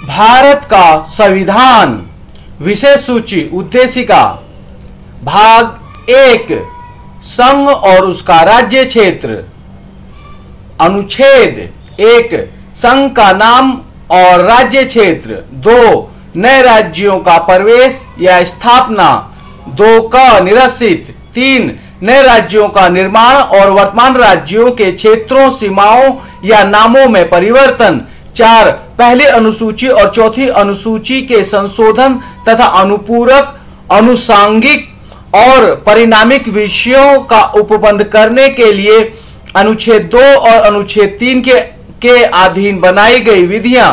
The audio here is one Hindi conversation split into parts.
भारत का संविधान विशेष सूची उद्देशिका भाग 1 संघ और उसका राज्य क्षेत्र। अनुच्छेद 1 संघ का नाम और राज्य क्षेत्र। 2 नए राज्यों का प्रवेश या स्थापना। 2 का निरसित। 3 नए राज्यों का निर्माण और वर्तमान राज्यों के क्षेत्रों, सीमाओं या नामों में परिवर्तन। 4 पहली अनुसूची और चौथी अनुसूची के संशोधन तथा अनुपूरक, अनुसांगिक और परिणामिक विषयों का उपबंध करने के लिए अनुच्छेद 2 और अनुच्छेद 3 के अधीन बनाई गई विधियां।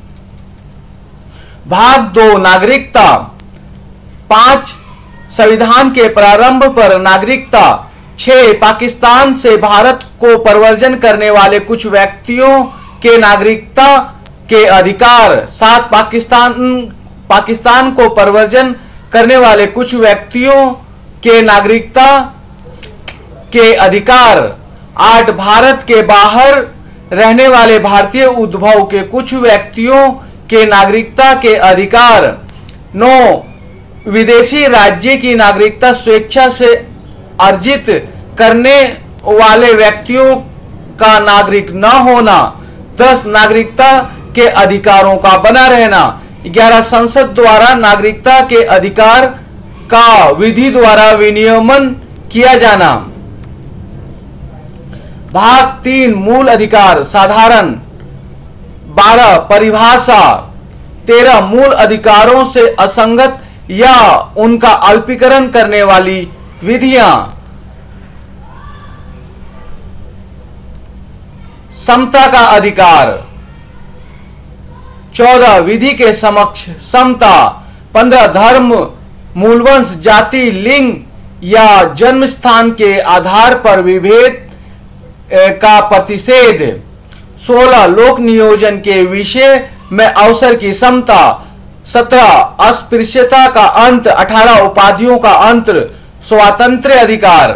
भाग 2 नागरिकता। 5 संविधान के प्रारंभ पर नागरिकता। 6 पाकिस्तान से भारत को प्रव्रजन करने वाले कुछ व्यक्तियों के नागरिकता के अधिकार। 7 पाकिस्तान को प्रव्रजन करने वाले कुछ व्यक्तियों के नागरिकता के अधिकार। 8 भारत के बाहर रहने वाले भारतीय उद्भव के कुछ व्यक्तियों के नागरिकता के अधिकार। 9 विदेशी राज्य की नागरिकता स्वेच्छा से अर्जित करने वाले व्यक्तियों का नागरिक न होना। 10 नागरिकता के अधिकारों का बना रहना। 11 संसद द्वारा नागरिकता के अधिकार का विधि द्वारा विनियमन किया जाना। भाग 3 मूल अधिकार साधारण। 12 परिभाषा। 13 मूल अधिकारों से असंगत या उनका अल्पीकरण करने वाली विधियां। समता का अधिकार। 14 विधि के समक्ष समता। 15 धर्म, मूलवंश, जाति, लिंग या जन्म स्थान के आधार पर विभेद का प्रतिषेध। 16 लोक नियोजन के विषय में अवसर की समता। 17 अस्पृश्यता का अंत। 18 उपाधियों का अंत, स्वातंत्र्य अधिकार।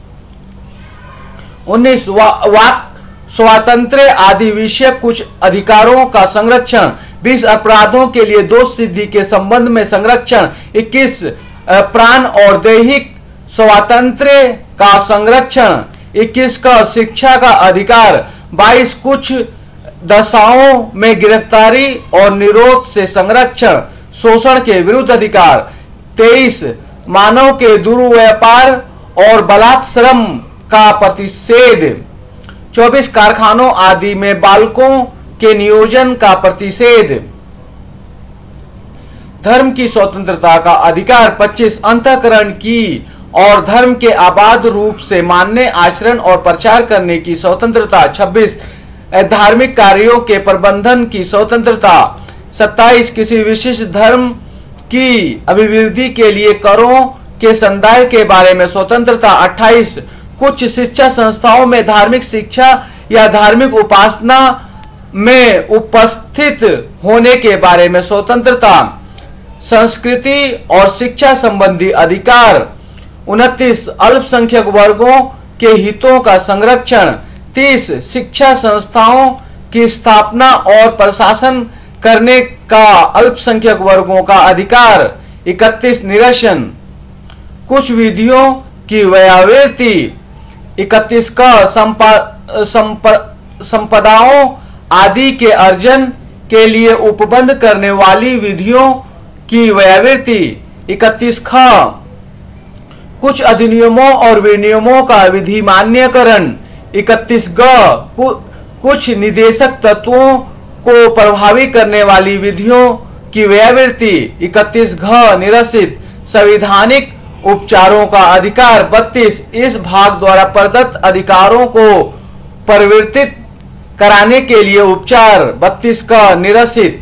19 वाक स्वातंत्र्य आदि विषय कुछ अधिकारों का संरक्षण। 20 अपराधों के लिए दोष सिद्धि के संबंध में संरक्षण। 21 प्राण और दैहिक स्वातंत्र्य का संरक्षण। 21 का शिक्षा का अधिकार। 22 कुछ दशाओं में गिरफ्तारी और निरोध से संरक्षण, शोषण के विरुद्ध अधिकार। 23 मानव के दुर्व्यापार और बलात् श्रम का प्रतिषेध। 24 कारखानों आदि में बालकों के नियोजन का प्रतिषेध। धर्म की स्वतंत्रता का अधिकार। 25 अंतःकरण की और धर्म के आबाद रूप से मानने, आचरण और प्रचार करने की स्वतंत्रता। 26 धार्मिक कार्यों के प्रबंधन की स्वतंत्रता। 27 किसी विशिष्ट धर्म की अभिवृद्धि के लिए करों के संदाय के बारे में स्वतंत्रता। 28 कुछ शिक्षा संस्थाओं में धार्मिक शिक्षा या धार्मिक उपासना में उपस्थित होने के बारे में स्वतंत्रता। संस्कृति और शिक्षा संबंधी अधिकार। 29 अल्पसंख्यक वर्गों के हितों का संरक्षण। 30 शिक्षा संस्थाओं की स्थापना और प्रशासन करने का अल्पसंख्यक वर्गों का अधिकार। 31 निरसन कुछ विधियों की व्यावृत्ति। 31 का संपदाओं आदि के अर्जन के लिए उपबंध करने वाली विधियों की व्यावृत्ति। 31 ख कुछ अधिनियमों और विनियमों का विधि मान्यकरण। 31 ग कुछ निदेशक तत्वों को प्रभावित करने वाली विधियों की व्यावृत्ति। 31 घ निरसित संवैधानिक उपचारों का अधिकार। 32 इस भाग द्वारा प्रदत्त अधिकारों को परिवर्तित कराने के लिए उपचार। 32 का निरसित।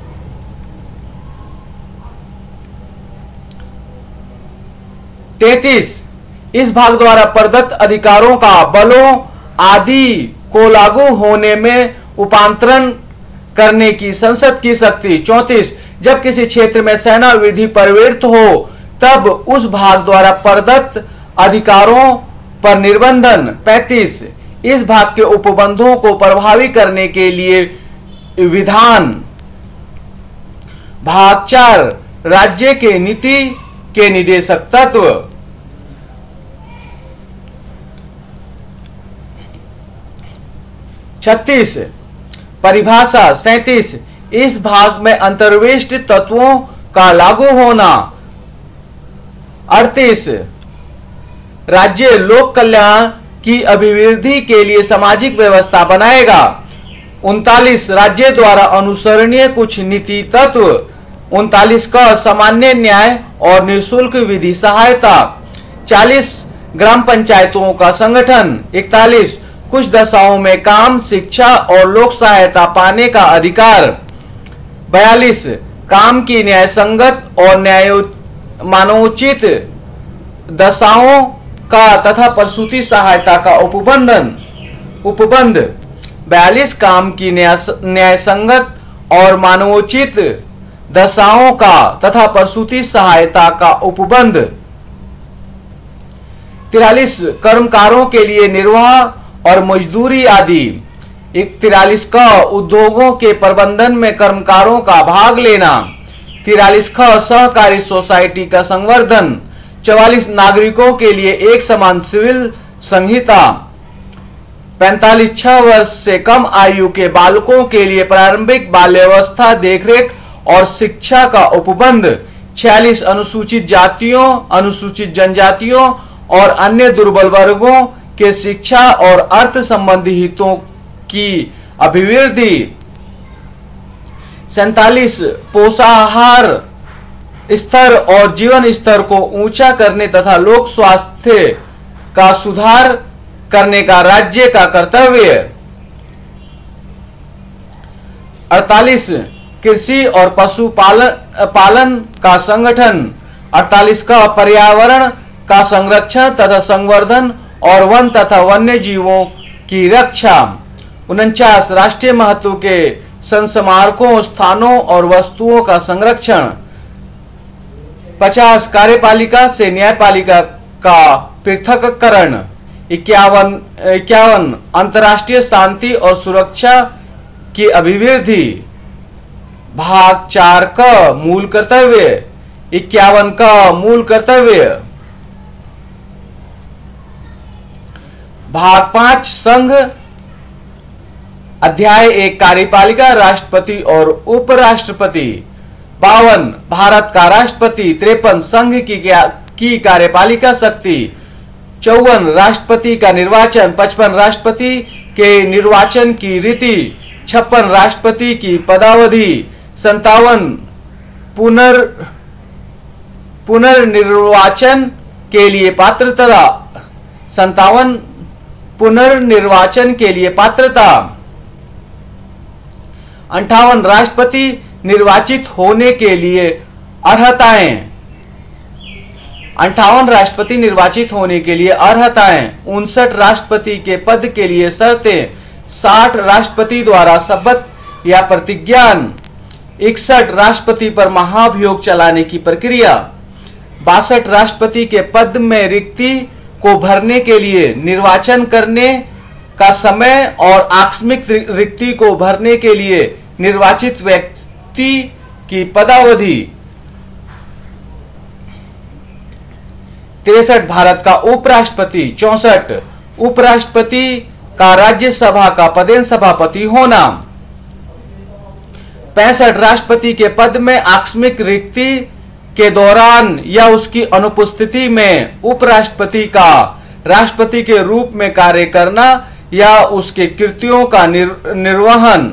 33 इस भाग द्वारा प्रदत्त अधिकारों का बलों आदि को लागू होने में उपांतरण करने की संसद की शक्ति। 34 जब किसी क्षेत्र में सेना विधि प्रवृत्त हो तब उस भाग द्वारा प्रदत्त अधिकारों पर निर्बंधन। 35 इस भाग के उपबंधों को प्रभावी करने के लिए विधान। भाग 4 राज्य के नीति के निदेशक तत्व। 36 परिभाषा। 37 इस भाग में अंतर्विष्ट तत्वों का लागू होना। 38 राज्य लोक कल्याण की अभिवृद्धि के लिए सामाजिक व्यवस्था बनाएगा। 39 राज्य द्वारा अनुसरणीय कुछ नीति तत्व। 39 का सामान्य न्याय और निःशुल्क विधि सहायता। 40 ग्राम पंचायतों का संगठन। 41 कुछ दशाओं में काम, शिक्षा और लोक सहायता पाने का अधिकार। 42 काम की न्याय संगत और मानवोचित दशाओं का तथा प्रसूति सहायता का उपबंध। 42 काम की न्याय संगत और मानवोचित दशाओं का तथा प्रसूति सहायता का उपबंध। 43 कर्मकारों के लिए निर्वाह और मजदूरी आदि। 43 का उद्योगों के प्रबंधन में कर्मकारों का भाग लेना। 43 का सहकारी सोसाइटी का संवर्धन। 44 नागरिकों के लिए एक समान सिविल संहिता। 45 6 वर्ष से कम आयु के बालकों के लिए प्रारंभिक बाल्यावस्था देखरेख और शिक्षा का उपबंध। 46 अनुसूचित जातियों, अनुसूचित जनजातियों और अन्य दुर्बल वर्गों के शिक्षा और अर्थ संबंधी हितों की अभिवृद्धि। 47 पोषाहार स्तर और जीवन स्तर को ऊंचा करने तथा लोक स्वास्थ्य का सुधार करने का राज्य का कर्तव्य। 48 कृषि और पशुपालन का संगठन। 48 का पर्यावरण का संरक्षण तथा संवर्धन और वन तथा वन्य जीवों की रक्षा। 49 राष्ट्रीय महत्व के संस्मारकों, स्थानों और वस्तुओं का संरक्षण। 50 कार्यपालिका से न्यायपालिका का पृथक्करण। 51 अंतर्राष्ट्रीय शांति और सुरक्षा की अभिवृद्धि। भाग 4 का मूल कर्तव्य। 51 का मूल कर्तव्य। भाग 5 संघ। अध्याय 1 कार्यपालिका, राष्ट्रपति और उपराष्ट्रपति। 52 भारत का राष्ट्रपति। 53 संघ की कार्यपालिका शक्ति। 54 राष्ट्रपति का निर्वाचन। 55 राष्ट्रपति के निर्वाचन की रीति। 56 राष्ट्रपति की पदावधि। 57 पुनर्निर्वाचन के लिए पात्रता। 57 पुनर्निर्वाचन के लिए पात्रता। 58 राष्ट्रपति निर्वाचित होने के लिए अर्हताएं। 58 राष्ट्रपति निर्वाचित होने के लिए अर्हताएं। 59 राष्ट्रपति के पद के लिए शर्तें। 60 राष्ट्रपति द्वारा शपथ या प्रतिज्ञान। 61 राष्ट्रपति पर महाभियोग चलाने की प्रक्रिया। 62 राष्ट्रपति के पद में रिक्ति को भरने के लिए निर्वाचन करने का समय और आकस्मिक रिक्ति को भरने के लिए निर्वाचित व्यक्ति की पदावधि। 63 भारत का उपराष्ट्रपति। 64 उपराष्ट्रपति का राज्यसभा का पदेन सभापति होना। 65 राष्ट्रपति के पद में आकस्मिक रिक्ति के दौरान या उसकी अनुपस्थिति में उपराष्ट्रपति का राष्ट्रपति के रूप में कार्य करना या उसके कृत्यों का निर्वहन।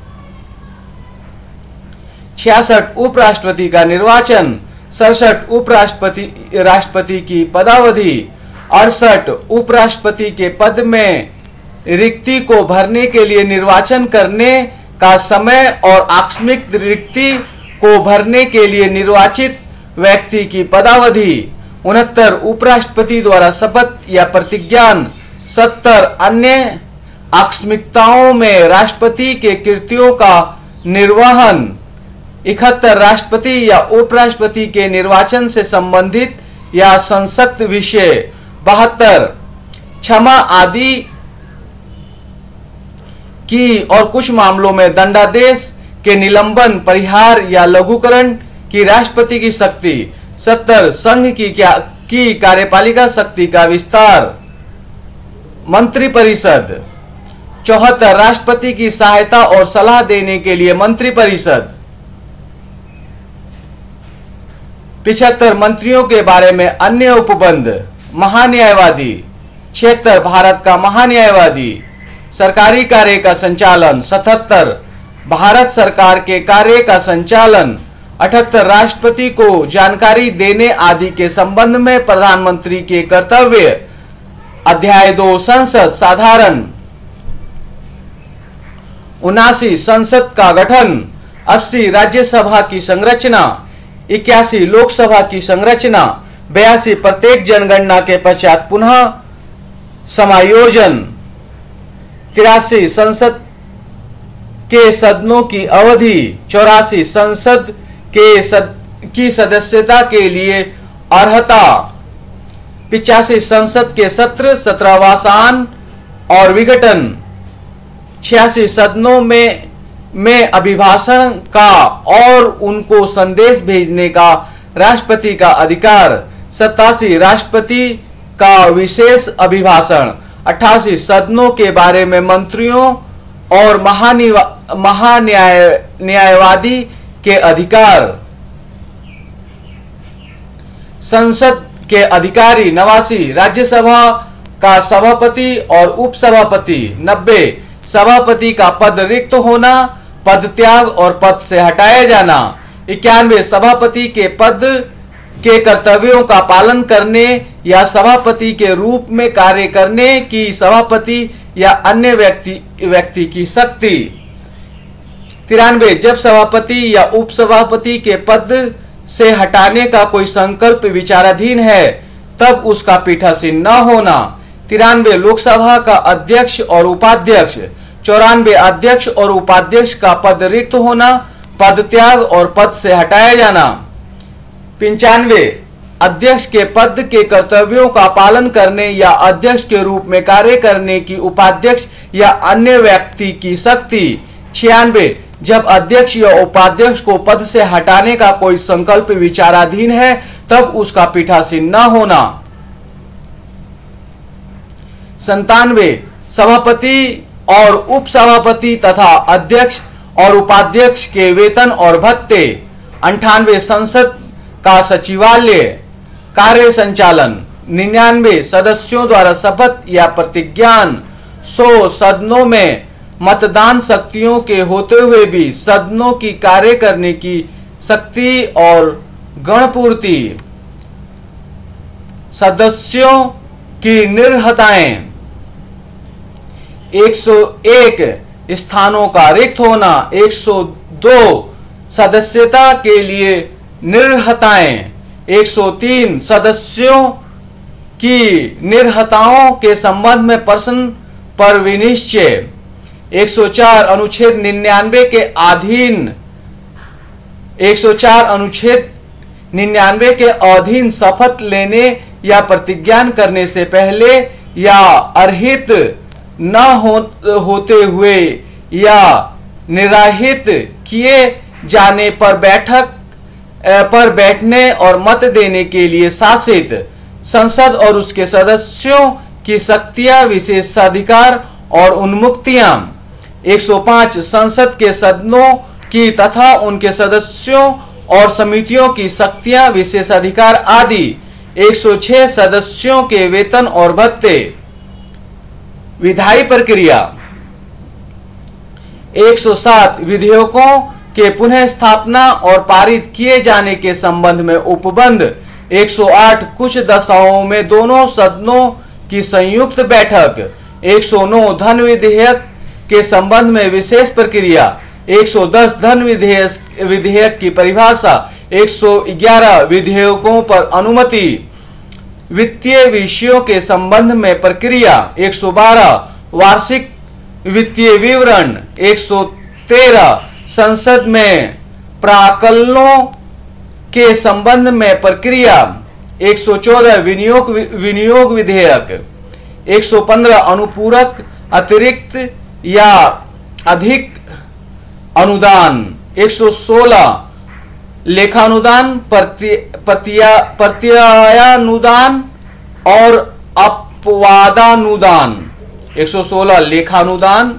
66 उपराष्ट्रपति का निर्वाचन। 67 राष्ट्रपति की पदावधि। 68 उपराष्ट्रपति के पद में रिक्ति को भरने के लिए निर्वाचन करने का समय और आकस्मिक रिक्ति को भरने के लिए निर्वाचित व्यक्ति की पदावधि। 69 उपराष्ट्रपति द्वारा शपथ या प्रतिज्ञान। 70 अन्य आकस्मिकताओं में राष्ट्रपति के कृत्यों का निर्वहन। 71 राष्ट्रपति या उपराष्ट्रपति के निर्वाचन से संबंधित या संसक्त विषय। 72 क्षमा आदि की और कुछ मामलों में दंडादेश के निलंबन, परिहार या लघुकरण की राष्ट्रपति की शक्ति। 70 संघ की कार्यपालिका शक्ति का विस्तार, मंत्रिपरिषद। 74 राष्ट्रपति की सहायता और सलाह देने के लिए मंत्रिपरिषद। 75 मंत्रियों के बारे में अन्य उपबंध, महान्यायवादी। 76 भारत का महान्यायवादी, सरकारी कार्य का संचालन। 77 भारत सरकार के कार्य का संचालन। 78 राष्ट्रपति को जानकारी देने आदि के संबंध में प्रधानमंत्री के कर्तव्य। अध्याय 2 संसद साधारण। 79 संसद का गठन। 80 राज्यसभा की संरचना। 81 लोकसभा की संरचना। 82 प्रत्येक जनगणना के पश्चात पुनः समायोजन। 83 संसद के सदनों की अवधि। 84 संसद की सदस्यता के लिए अर्हता। 85 संसद के सत्र, सत्रावसान और विघटन। 86 सदनों में अभिभाषण का और उनको संदेश भेजने का राष्ट्रपति का अधिकार। 87 राष्ट्रपति का विशेष अभिभाषण। 88 सदनों के बारे में मंत्रियों और महान्यायवादी के अधिकार। संसद के अधिकारी। 89 राज्यसभा का सभापति और उपसभापति। 90 सभापति का पद रिक्त होना, पद त्याग और पद से हटाया जाना। 91 सभापति के पद के कर्तव्यों का पालन करने या सभापति के रूप में कार्य करने की सभापति या अन्य व्यक्ति की शक्ति। 93 जब सभापति या उपसभापति के पद से हटाने का कोई संकल्प विचाराधीन है तब उसका पीठासीन न होना। 93 लोकसभा का अध्यक्ष और उपाध्यक्ष। 94 अध्यक्ष और उपाध्यक्ष का पद रिक्त होना, पद त्याग और पद से हटाया जाना। 95 अध्यक्ष के पद के कर्तव्यों का पालन करने या अध्यक्ष के रूप में कार्य करने की उपाध्यक्ष या अन्य व्यक्ति की शक्ति। 96 जब अध्यक्ष या उपाध्यक्ष को पद से हटाने का कोई संकल्प विचाराधीन है तब उसका पीठासीन न होना। 97 सभापति और उपसभापति तथा अध्यक्ष और उपाध्यक्ष के वेतन और भत्ते। 98 संसद का सचिवालय, कार्य संचालन। 99 सदस्यों द्वारा शपथ या प्रतिज्ञान। 100 सदनों में मतदान शक्तियों के होते हुए भी सदनों की कार्य करने की शक्ति और गणपूर्ति। सदस्यों की निर्हताएं। 101 स्थानों का रिक्त होना। 102 सदस्यता के लिए निर्हताएं। 103 सदस्यों की निर्हताओं के संबंध में प्रश्न पर विनिश्चय। 104 अनुच्छेद 99 के अधीन 104 अनुच्छेद 99 के अधीन शपथ लेने या प्रतिज्ञान करने से पहले या अर्हित न होते हुए या निराहित किए जाने पर बैठने और मत देने के लिए शासित संसद और उसके सदस्यों की शक्तियां, विशेषाधिकार और उन्मुक्तियां। 105 संसद के सदनों की तथा उनके सदस्यों और समितियों की शक्तियां, विशेषाधिकार आदि। 106 सदस्यों के वेतन और भत्ते। विधायी प्रक्रिया। 107 विधेयकों के पुनः स्थापना और पारित किए जाने के संबंध में उपबंध। 108 कुछ दशाओं में दोनों सदनों की संयुक्त बैठक। 109 धन विधेयक के संबंध में विशेष प्रक्रिया। 110 धन विधेयक की परिभाषा। 111 विधेयकों पर अनुमति। वित्तीय विषयों के संबंध में प्रक्रिया। 112 वार्षिक वित्तीय विवरण। 113 संसद में प्राक्कलनों के संबंध में प्रक्रिया। 114 विनियोग विधेयक। 115 अनुपूरक, अतिरिक्त या अधिक अनुदान। 116 लेखानुदान, प्रत्ययानुदान और अपवादानुदान। 116 लेखानुदान,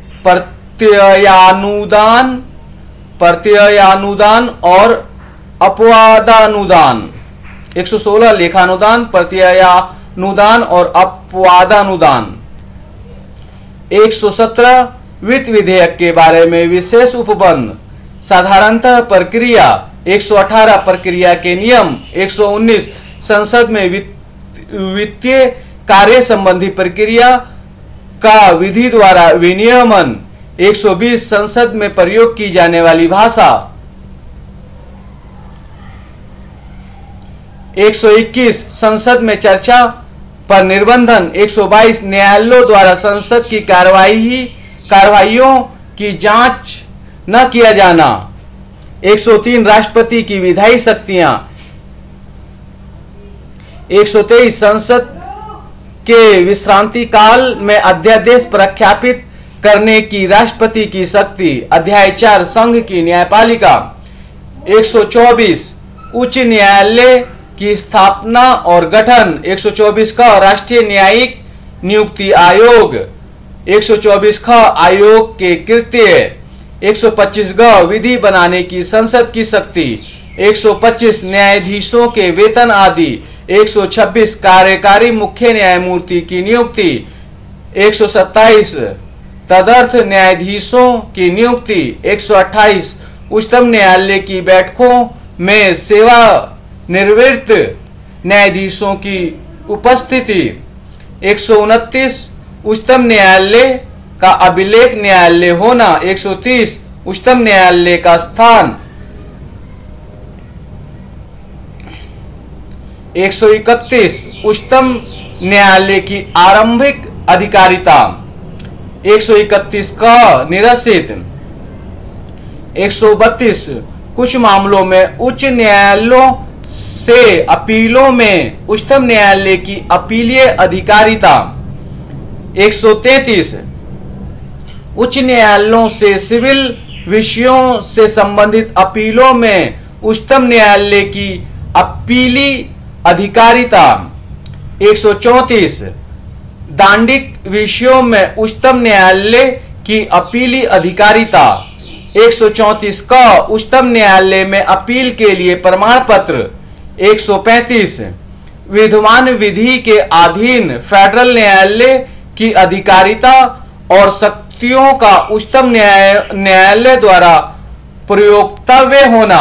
प्रत्ययानुदान और अपवादानुदान। 116 लेखानुदान, प्रत्ययानुदान और अपवादानुदान। 117 वित्त विधेयक के बारे में विशेष उपबंध, साधारणतः प्रक्रिया। 118 प्रक्रिया के नियम। 119 संसद में वित्तीय कार्य संबंधी प्रक्रिया का विधि द्वारा विनियमन। 120 संसद में प्रयोग की जाने वाली भाषा। 121 संसद में चर्चा पर निर्बंधन। 122 न्यायालयों द्वारा संसद की कार्रवाइयों की जांच न किया जाना। 103 राष्ट्रपति की विधायी शक्तियां। 123 संसद के विश्रांति काल में अध्यादेश प्रख्यापित करने की राष्ट्रपति की शक्ति। अध्याय 4 संघ की न्यायपालिका। 124 उच्च न्यायालय की स्थापना और गठन। 124 का राष्ट्रीय न्यायिक नियुक्ति आयोग। 124 का आयोग के कृत्य। 125 ग विधि बनाने की संसद की शक्ति। 125 न्यायाधीशों के वेतन आदि। 126 कार्यकारी मुख्य न्यायमूर्ति की नियुक्ति। 127 तदर्थ न्यायाधीशों की नियुक्ति। 128 उच्चतम न्यायालय की बैठकों में सेवानिवृत्त न्यायाधीशों की उपस्थिति। 129 उच्चतम न्यायालय का अभिलेख न्यायालय होना। 130 उच्चतम न्यायालय का स्थान। 131 उच्चतम न्यायालय की आरंभिक अधिकारिता। 131 का निरसित। 132 कुछ मामलों में उच्च न्यायालयों से अपीलों में उच्चतम न्यायालय की अपीलीय अधिकारिता। 133 उच्च न्यायालयों से सिविल विषयों से संबंधित अपीलों में उच्चतम न्यायालय की अपीली अधिकारिता। 134 दांडिक विषयों में उच्चतम न्यायालय की अपीली अधिकारिता। 134 का उच्चतम न्यायालय में अपील के लिए प्रमाण पत्र। 135 विद्यमान विधि के अधीन फेडरल न्यायालय की अधिकारिता और शक्तियों का उच्चतम न्यायालय द्वारा प्रयोक्तव्य होना।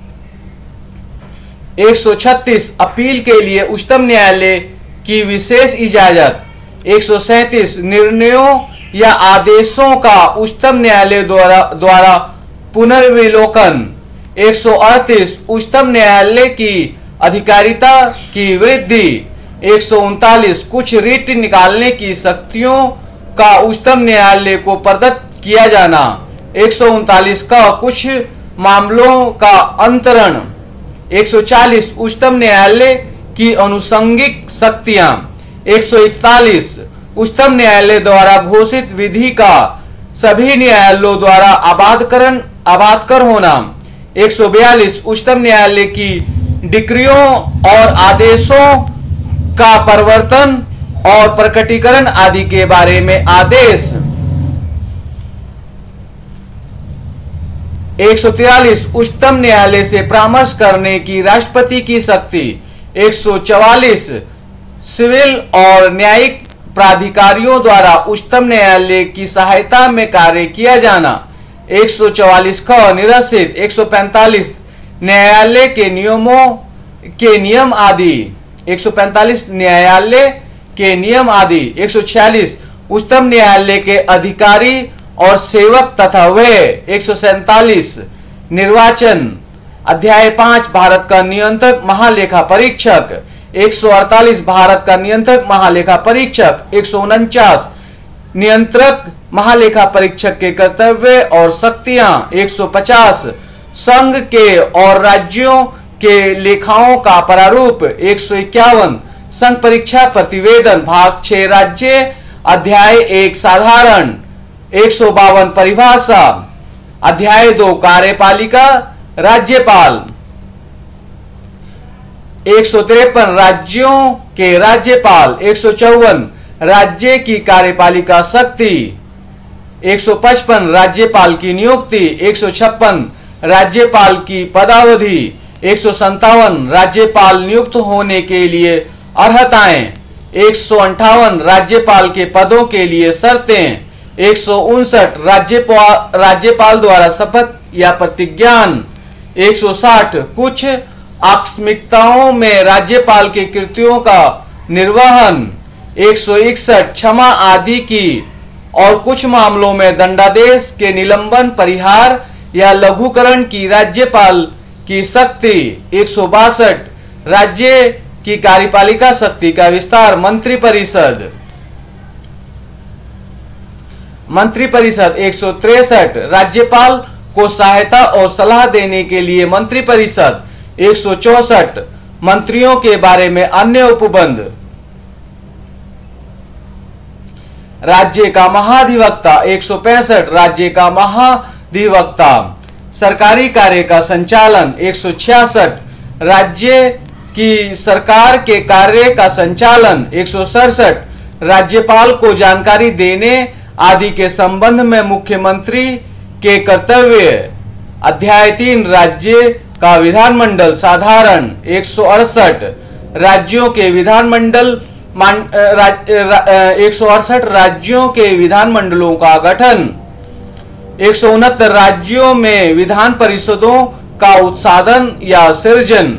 136 अपील के लिए उच्चतम न्यायालय की विशेष इजाजत। 137 निर्णयों या आदेशों का उच्चतम न्यायालय द्वारा पुनर्विलोकन। 138 उच्चतम न्यायालय की अधिकारिता की वृद्धि। 139 कुछ रिट निकालने की शक्तियों का उच्चतम न्यायालय को प्रदत्त किया जाना। 139 का कुछ मामलों का अंतरण। 140 उच्चतम न्यायालय की अनुषंगिक शक्तियां। 141 उच्चतम न्यायालय द्वारा घोषित विधि का सभी न्यायालयों द्वारा अबाधकर होना। 142 उच्चतम न्यायालय की डिक्रियों और आदेशों का परिवर्तन और प्रकटीकरण आदि के बारे में आदेश। 143 उच्चतम न्यायालय से परामर्श करने की राष्ट्रपति की शक्ति। 144 सिविल और न्यायिक प्राधिकारियों द्वारा उच्चतम न्यायालय की सहायता में कार्य किया जाना। 144 का निरसित। 145 न्यायालय के नियम आदि। 145 न्यायालय के नियम आदि। 146 उच्चतम न्यायालय के अधिकारी और सेवक तथा वे। 147 निर्वाचन। अध्याय 5 भारत का नियंत्रक महालेखा परीक्षक। 148 भारत का नियंत्रक महालेखा परीक्षक। 149 नियंत्रक महालेखा परीक्षक के कर्तव्य और शक्तियां। 150 संघ के और राज्यों के लेखाओं का प्रारूप। 151 संघ परीक्षा प्रतिवेदन भाग 6 राज्य। अध्याय 1 साधारण। 152 परिभाषा। अध्याय 2 कार्यपालिका राज्यपाल। 153 राज्यों के राज्यपाल। 154 राज्य की कार्यपालिका शक्ति। 155 राज्यपाल की नियुक्ति। 156 राज्यपाल की पदावधि। 157 राज्यपाल नियुक्त होने के लिए अर्हताएं। 158 राज्यपाल के पदों के लिए शर्तें। 159 राज्यपाल द्वारा शपथ या प्रतिज्ञान। 160 कुछ आकस्मिकताओं में राज्यपाल के कृत्यों का निर्वहन। 161 क्षमा आदि की और कुछ मामलों में दंडादेश के निलंबन, परिहार या लघुकरण की राज्यपाल की शक्ति। 162 राज्य की कार्यपालिका शक्ति का विस्तार। मंत्रिपरिषद। 163 राज्यपाल को सहायता और सलाह देने के लिए मंत्रिपरिषद। 164 मंत्रियों के बारे में अन्य उपबंध। राज्य का महाधिवक्ता। 165 राज्य का महाधिवक्ता सरकारी कार्य का संचालन। 166 राज्य की सरकार के कार्य का संचालन। 167 राज्यपाल को जानकारी देने आदि के संबंध में मुख्यमंत्री के कर्तव्य। अध्याय 3 राज्य का विधानमंडल साधारण। 168 राज्यों के विधानमंडल 168 राज्यों के विधानमंडलों का गठन। 169 राज्यों में विधान परिषदों का उत्साधन या सृजन।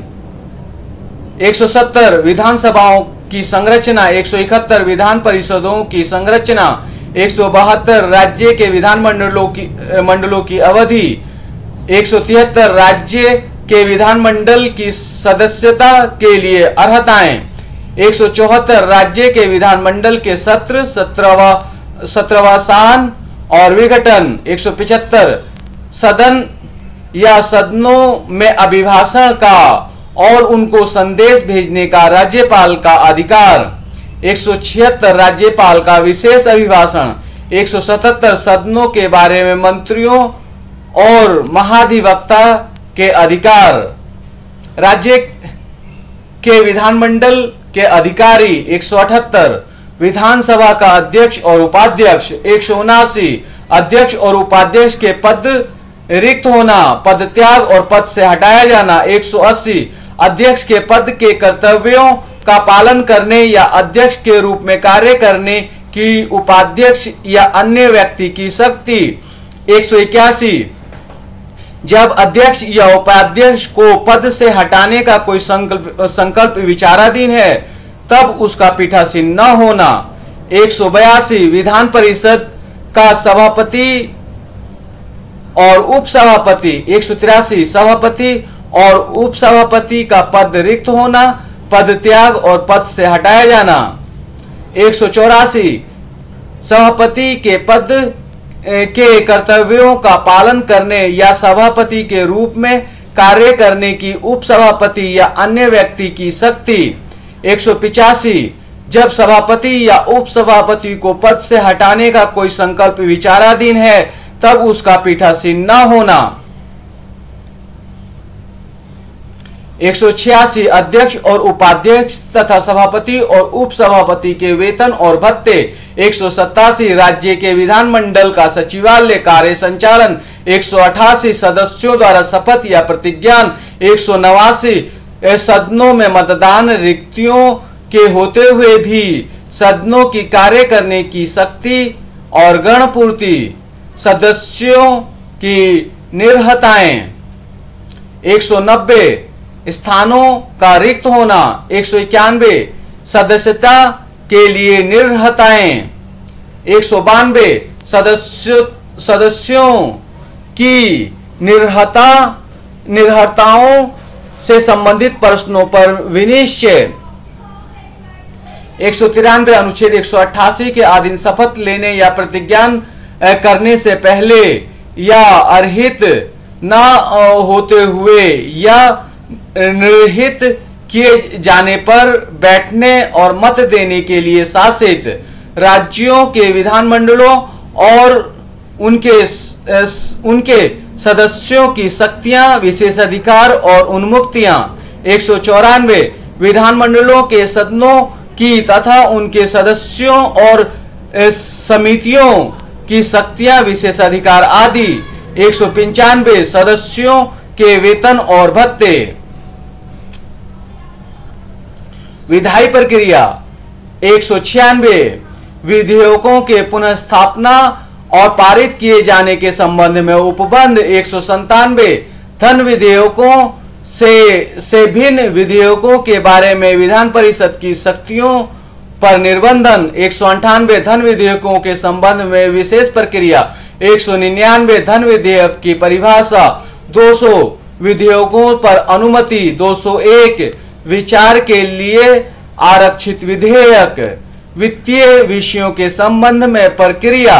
170 विधानसभाओं की संरचना। 171 विधान परिषदों की संरचना। 172 राज्य के विधानमंडलों की अवधि। 173 राज्य के विधानमंडल की सदस्यता के लिए अर्हताएं। 174 राज्य के विधानमंडल के सत्र, 17वां सान और विघटन। 175 सदन या सदनों में अभिभाषण का और उनको संदेश भेजने का राज्यपाल का अधिकार। 176 राज्यपाल का विशेष अभिभाषण। 177 सदनों के बारे में मंत्रियों और महाधिवक्ता के अधिकार। राज्य के विधानमंडल के अधिकारी। 178 विधानसभा का अध्यक्ष और उपाध्यक्ष। 179 अध्यक्ष और उपाध्यक्ष के पद रिक्त होना, पद त्याग और पद से हटाया जाना। 180 अध्यक्ष के पद के कर्तव्यों का पालन करने या अध्यक्ष के रूप में कार्य करने की उपाध्यक्ष या अन्य व्यक्ति की शक्ति। 181 जब अध्यक्छ या उपाध्यक्ष को पद से हटाने का कोई संकल्प विचाराधीन है तब उसका पीठासीन न होना। 182 विधान परिषद का सभापति और उपसभापति। 183 सभापति और उपसभापति का पद रिक्त होना, पद त्याग और पद से हटाया जाना। 184 सभापति के पद के कर्तव्यों का पालन करने या सभापति के रूप में कार्य करने की उपसभापति या अन्य व्यक्ति की शक्ति। 185 जब सभापति या उपसभापति को पद से हटाने का कोई संकल्प विचाराधीन है तब उसका पीठासीन न होना। 186 अध्यक्ष और उपाध्यक्ष तथा सभापति और उपसभापति के वेतन और भत्ते। 187 राज्य के विधानमंडल का सचिवालय कार्य संचालन। 188 सदस्यों द्वारा शपथ या प्रतिज्ञान। 189 सदनों में मतदान रिक्तियों के होते हुए भी सदनों की कार्य करने की शक्ति और गणपूर्ति। सदस्यों की निर्हताएं। 190 स्थानों का रिक्त होना। 191 सदस्यता के लिए निर्हताएं। 192 सदस्यों की निर्हताओं से संबंधित प्रश्नों पर विनिश्चय। 193 अनुच्छेद 188 के अधीन शपथ लेने या प्रतिज्ञान करने से पहले या अर्हित न होते हुए या निर्हित किए जाने पर बैठने और मत देने के लिए शासित राज्यों के विधानमंडलों और उनके सदस्यों की शक्तियां, विशेषाधिकार और उन्मुक्तियां। 194 विधानमंडलों के सदनों की तथा उनके सदस्यों और समितियों की शक्तियां, विशेषाधिकार आदि। 195 सदस्यों के वेतन और भत्ते। विधायी प्रक्रिया। 196 विधेयकों के पुनर्स्थापना और पारित किए जाने के संबंध में उपबंध। 197 धन विधेयकों से भिन्न विधेयकों के बारे में विधान परिषद की शक्तियों पर निर्बंधन। 198 धन विधेयकों के संबंध में विशेष प्रक्रिया। 199 धन विधेयक की परिभाषा। 200 विधेयकों पर अनुमति। 201 विचार के लिए आरक्षित विधेयक। वित्तीय विषयों के संबंध में प्रक्रिया।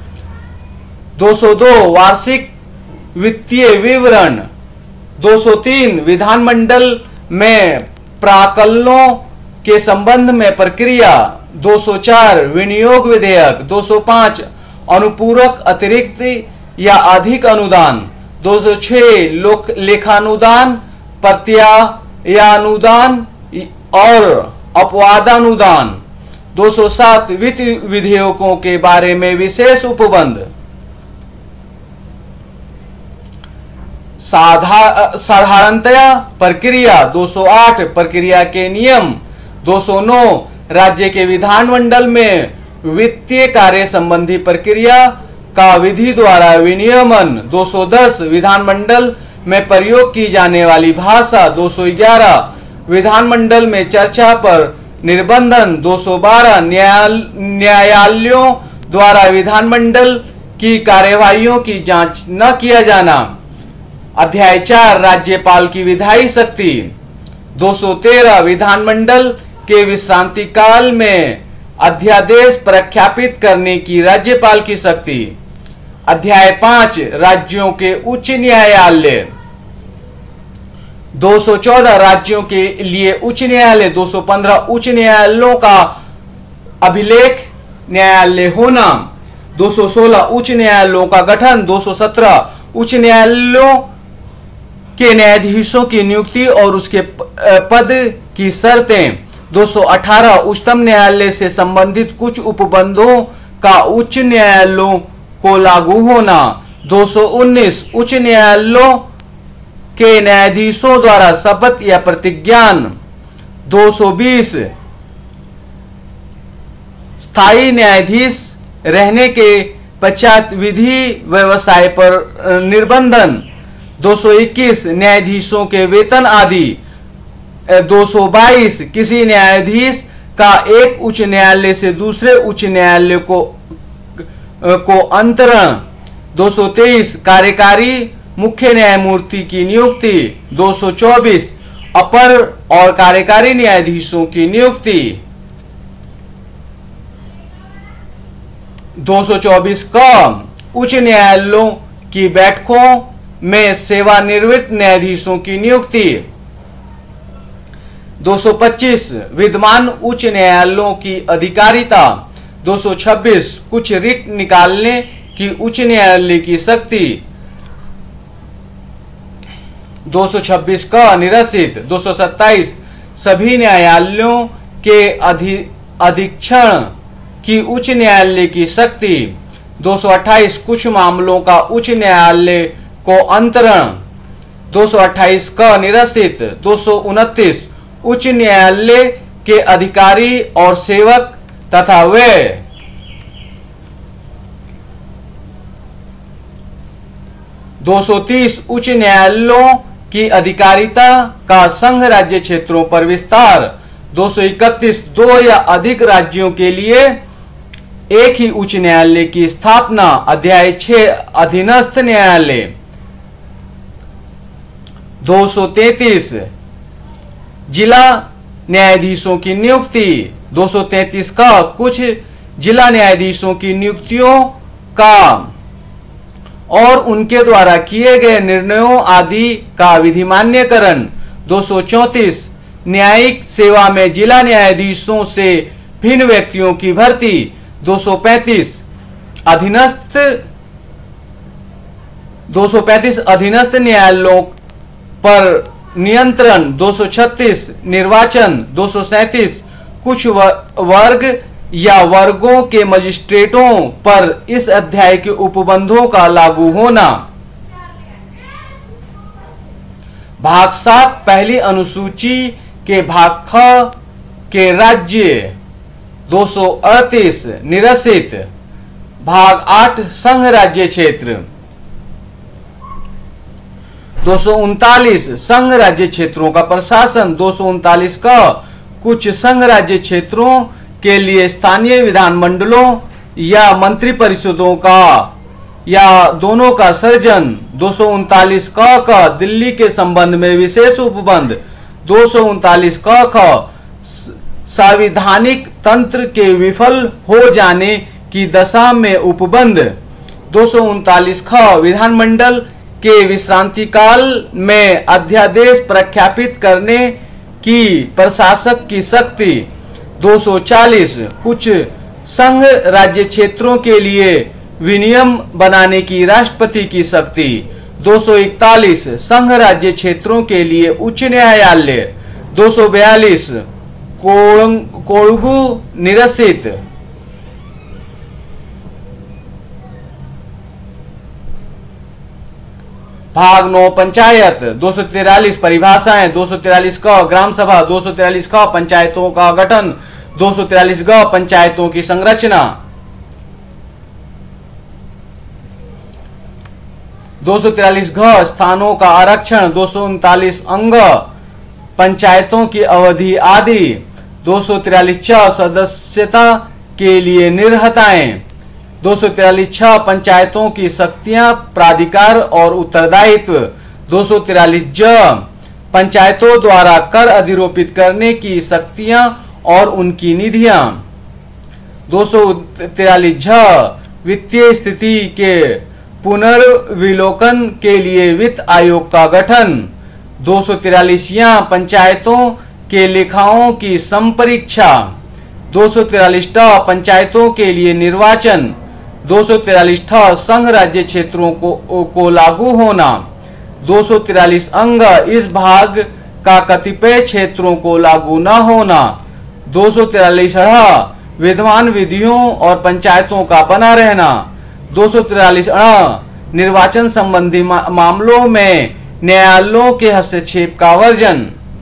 202 वार्षिक वित्तीय विवरण। 203 विधानमंडल में प्राक्कलनों के संबंध में प्रक्रिया। 204 विनियोग विधेयक। 205 अनुपूरक अतिरिक्त या अधिक अनुदान। 206 लेखानुदान, प्रत्यायानुदान और अपवादानुदान। 207 वित्त विधेयकों के बारे में विशेष उपबंध। साधारणतया प्रक्रिया। 208 प्रक्रिया के नियम। 209 राज्य के विधानमंडल में वित्तीय कार्य संबंधी प्रक्रिया का विधि द्वारा विनियमन। 210 विधानमंडल में प्रयोग की जाने वाली भाषा। 211 विधानमंडल में चर्चा पर निर्बंधन। 212 न्यायालयों द्वारा विधानमंडल की कार्यवाहियों की जांच न किया जाना। अध्याय 4 राज्यपाल की विधायी शक्ति। 213 विधानमंडल के विश्रांति काल में अध्यादेश प्रख्यापित करने की राज्यपाल की शक्ति। अध्याय 5 राज्यों के उच्च न्यायालय। 214 राज्यों के लिए उच्च न्यायालय। 215 उच्च न्यायालयों का अभिलेख न्यायालय होना। 216 उच्च न्यायालयों का गठन। 217 उच्च न्यायालयों के न्यायाधीशों की नियुक्ति और उसके पद की शर्तें। 218 उच्चतम न्यायालय से संबंधित कुछ उपबंधों का उच्च न्यायालयों को लागू होना। 219 उच्च न्यायालयों के न्यायाधीशों द्वारा शपथ या प्रतिज्ञान। 220 स्थायी न्यायाधीश रहने के पश्चात विधि व्यवसाय पर निर्बंधन। 221 न्यायाधीशों के वेतन आदि। 222 किसी न्यायाधीश का एक उच्च न्यायालय से दूसरे उच्च न्यायालय को अंतरण। 223 कार्यकारी मुख्य न्यायमूर्ति की नियुक्ति। 224 अपर और कार्यकारी न्यायाधीशों की नियुक्ति। 224 का उच्च न्यायालयों की बैठकों में सेवानिवृत्त न्यायाधीशों की नियुक्ति। 225 विद्यमान उच्च न्यायालयों की अधिकारिता। 226 कुछ रिट निकालने की उच्च न्यायालय की शक्ति। 226 का निरसित। 227 सभी न्यायालयों के अधीक्षण की उच्च न्यायालय की शक्ति। 228 कुछ मामलों का उच्च न्यायालय को अंतरण। 228 का निरसित। 229 उच्च न्यायालय के अधिकारी और सेवक तथा व्यय। 230 उच्च न्यायालयों की अधिकारिता का संघ राज्य क्षेत्रों पर विस्तार। 231 दो या अधिक राज्यों के लिए एक ही उच्च न्यायालय की स्थापना। अध्याय 6 अधीनस्थ न्यायालय। 233 जिला न्यायाधीशों की नियुक्ति। 233 का कुछ जिला न्यायाधीशों की नियुक्तियों का और उनके द्वारा किए गए निर्णयों आदि का विधिमान्यकरण। 234 न्यायिक सेवा में जिला न्यायाधीशों से भिन्न व्यक्तियों की भर्ती। 235 अधीनस्थ 235 अधीनस्थ न्यायालयों पर नियंत्रण, 236 निर्वाचन, 237 कुछ वर्ग या वर्गों के मजिस्ट्रेटों पर इस अध्याय के उपबंधों का लागू होना। भाग 7 पहली अनुसूची के भाग ख के राज्य, 238 निरसित। भाग 8 संघ राज्य क्षेत्र, 239 संघ राज्य क्षेत्रों का प्रशासन, 239 का कुछ संघ राज्य क्षेत्रों के लिए स्थानीय विधानमंडलों या मंत्री परिषदों का या दोनों का सर्जन, 239 का दिल्ली के संबंध में विशेष उपबंध, 239 का संवैधानिक तंत्र के विफल हो जाने की दशा में उपबंध, 239 का विधानमंडल के विश्रांति काल में अध्यादेश प्रख्यापित करने की प्रशासक की शक्ति, 240 कुछ संघ राज्य क्षेत्रों के लिए विनियम बनाने की राष्ट्रपति की शक्ति, 241 संघ राज्य क्षेत्रों के लिए उच्च न्यायालय, 242 कोडगु निरसित। भाग 9 पंचायत, 243 परिभाषाएं, 243 का ग्राम सभा, 243 का पंचायतों का गठन, 243 का पंचायतों की संरचना, 243 घ स्थानों का आरक्षण, 239 अंग पंचायतों की अवधि आदि, 243 च सदस्यता के लिए निर्हताएं, 243 छह पंचायतों की शक्तियां, प्राधिकार और उत्तरदायित्व, 243 ज पंचायतों द्वारा कर अधिरोपित करने की शक्तियां और उनकी निधियां, 243 झ वित्तीय स्थिति के पुनर्विलोकन के लिए वित्त आयोग का गठन, 243 पंचायतों के लेखाओं की संपरीक्षा, 243 पंचायतों के लिए निर्वाचन, 243 संघ राज्य क्षेत्रों को लागू होना, 243 अंग इस भाग का कतिपय क्षेत्रों को लागू न होना, 243 विद्यमान विधियों और पंचायतों का बना रहना, 243 निर्वाचन संबंधी मामलों में न्यायालयों के हस्तक्षेप का वर्जन।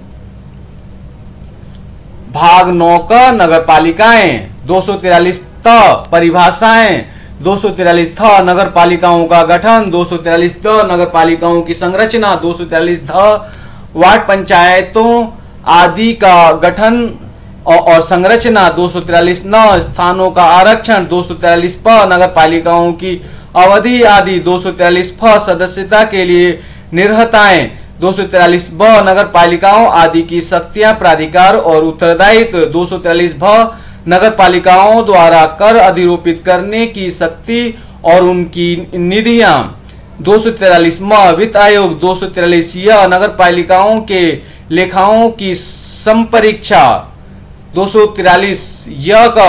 भाग 9 का नगरपालिकाएं, 243 परिभाषाएं, 243 नगर पालिकाओं का गठन, 243 नगरपालिकाओं की संरचना, 243 वार्ड पंचायतों आदि का गठन और संरचना, 243 स्थानों का आरक्षण, 243 नगर पालिकाओं की अवधि आदि, 243 सदस्यता के लिए निर्हताएं, 243 नगर पालिकाओं आदि की शक्तियां, प्राधिकार और उत्तरदायित्व, 243 नगर पालिकाओं द्वारा कर अधिरोपित करने की शक्ति और उनकी निधियां, 243 वित्त आयोग, 243 नगर पालिकाओं के लेखाओं की संपरीक्षा, 243 का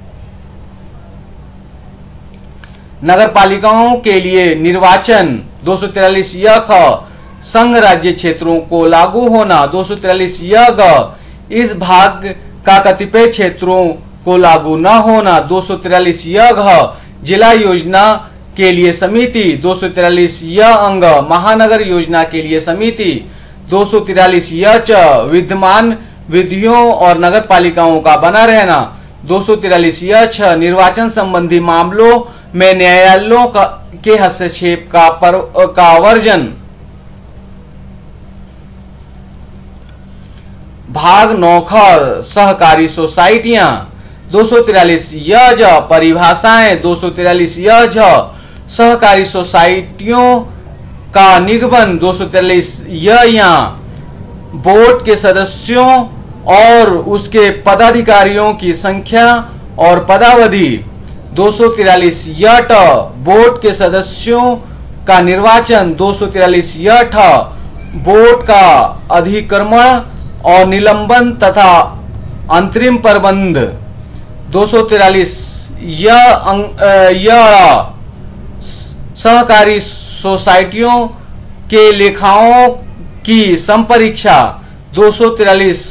नगर पालिकाओं के लिए निर्वाचन, 243 का संघ राज्य क्षेत्रों को लागू होना, 243 का इस भाग का कतिपय क्षेत्रों को लागू न होना, 243 जिला योजना के लिए समिति, 243 अंग महानगर योजना के लिए समिति, 243 विद्यमान विधियों और नगर पालिकाओं का बना रहना, 243 निर्वाचन संबंधी मामलों में न्यायालयों के हस्तक्षेप का वर्जन। भाग 9 सहकारी सोसाइटियां, 243 परिभाषाएं, 243 सहकारी सोसाइटियों का निगमन, 243 बोर्ड के सदस्यों और उसके पदाधिकारियों की संख्या और पदावधि, 243 बोर्ड के सदस्यों का निर्वाचन, 243 बोर्ड का अधिक्रमण और निलंबन तथा अंतरिम प्रबंध, 243 सहकारी सोसाइटियों के लेखाओं की संपरीक्षा 243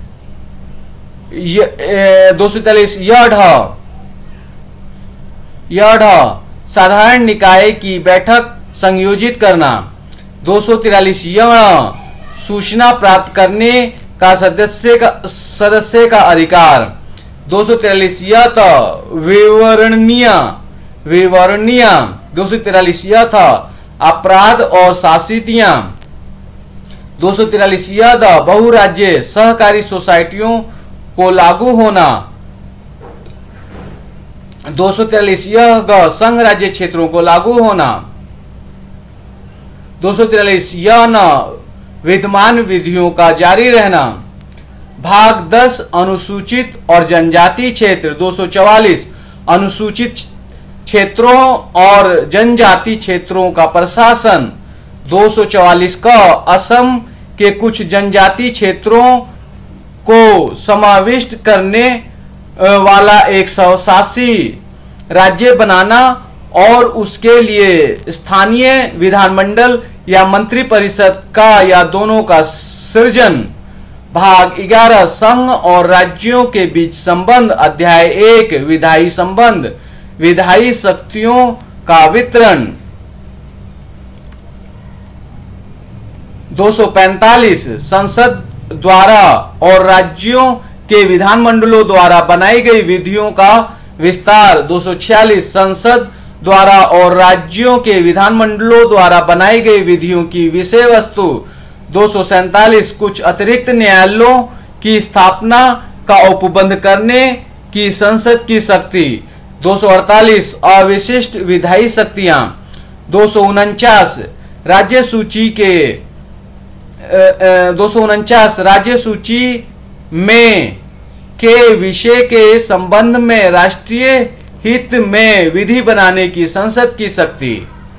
यह साधारण निकाय की बैठक संयोजित करना। 243 सूचना प्राप्त करने का सदस्य का अधिकार। 243 विवरणीय। 243 अपराध और शासितियां। 243 बहुराज्य सहकारी सोसाइटियों को लागू होना। 243 संघ राज्य क्षेत्रों को लागू होना। 243 विद्यमान विधियों का जारी रहना। भाग 10 अनुसूचित और जनजाति क्षेत्र। 244 अनुसूचित क्षेत्रों और जनजाति क्षेत्रों का प्रशासन। 244 असम के कुछ जनजाति क्षेत्रों को समाविष्ट करने वाला एक स्वशासी राज्य बनाना और उसके लिए स्थानीय विधानमंडल या मंत्री परिषद का या दोनों का सृजन। भाग 11 संघ और राज्यों के बीच संबंध। अध्याय 1 विधायी संबंध, विधायी शक्तियों का वितरण। 245 संसद द्वारा और राज्यों के विधानमंडलों द्वारा बनाई गई विधियों का विस्तार। 246 संसद द्वारा और राज्यों के विधानमंडलों द्वारा बनाई गई विधियों की विषय वस्तु। 247 कुछ अतिरिक्त न्यायालयों की स्थापना का उपबंध करने की संसद की शक्ति। 248 अविशिष्ट विधायी शक्तियां। 249 राज्य सूची के 249 राज्य सूची में के विषय के संबंध में राष्ट्रीय हित में विधि बनाने की संसद की शक्ति।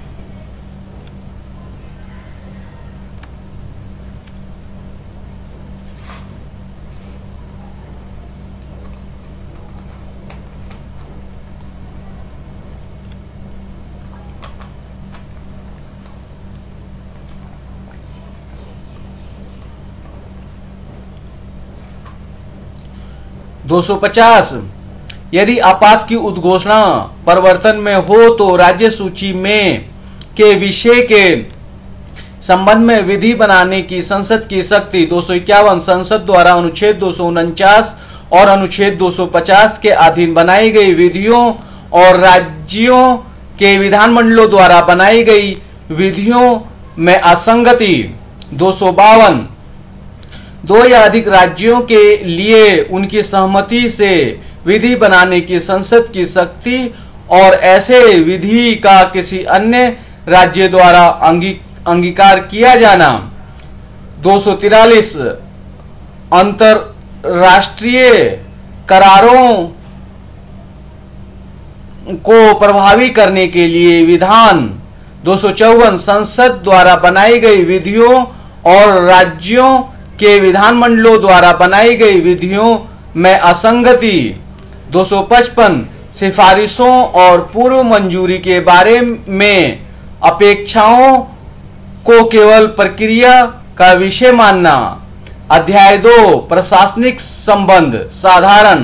दो 250 यदि आपात की उद्घोषणा परिवर्तन में हो तो राज्य सूची में के विषय के संबंध में विधि बनाने की संसद की शक्ति। 251 संसद द्वारा अनुच्छेद 249 और अनुच्छेद 250 के अधीन बनाई गई विधियों और राज्यों के विधानमंडलों द्वारा बनाई गई विधियों में असंगति। 252 दो या अधिक राज्यों के लिए उनकी सहमति से विधि बनाने की संसद की शक्ति और ऐसे विधि का किसी अन्य राज्य द्वारा अंगीकार किया जाना। 243 अंतरराष्ट्रीय करारों को प्रभावी करने के लिए विधान। 254 संसद द्वारा बनाई गई विधियों और राज्यों के विधानमंडलों द्वारा बनाई गई विधियों में असंगति। 255 सिफारिशों और पूर्व मंजूरी के बारे में अपेक्षाओं को केवल प्रक्रिया का विषय मानना। अध्याय 2 प्रशासनिक संबंध साधारण।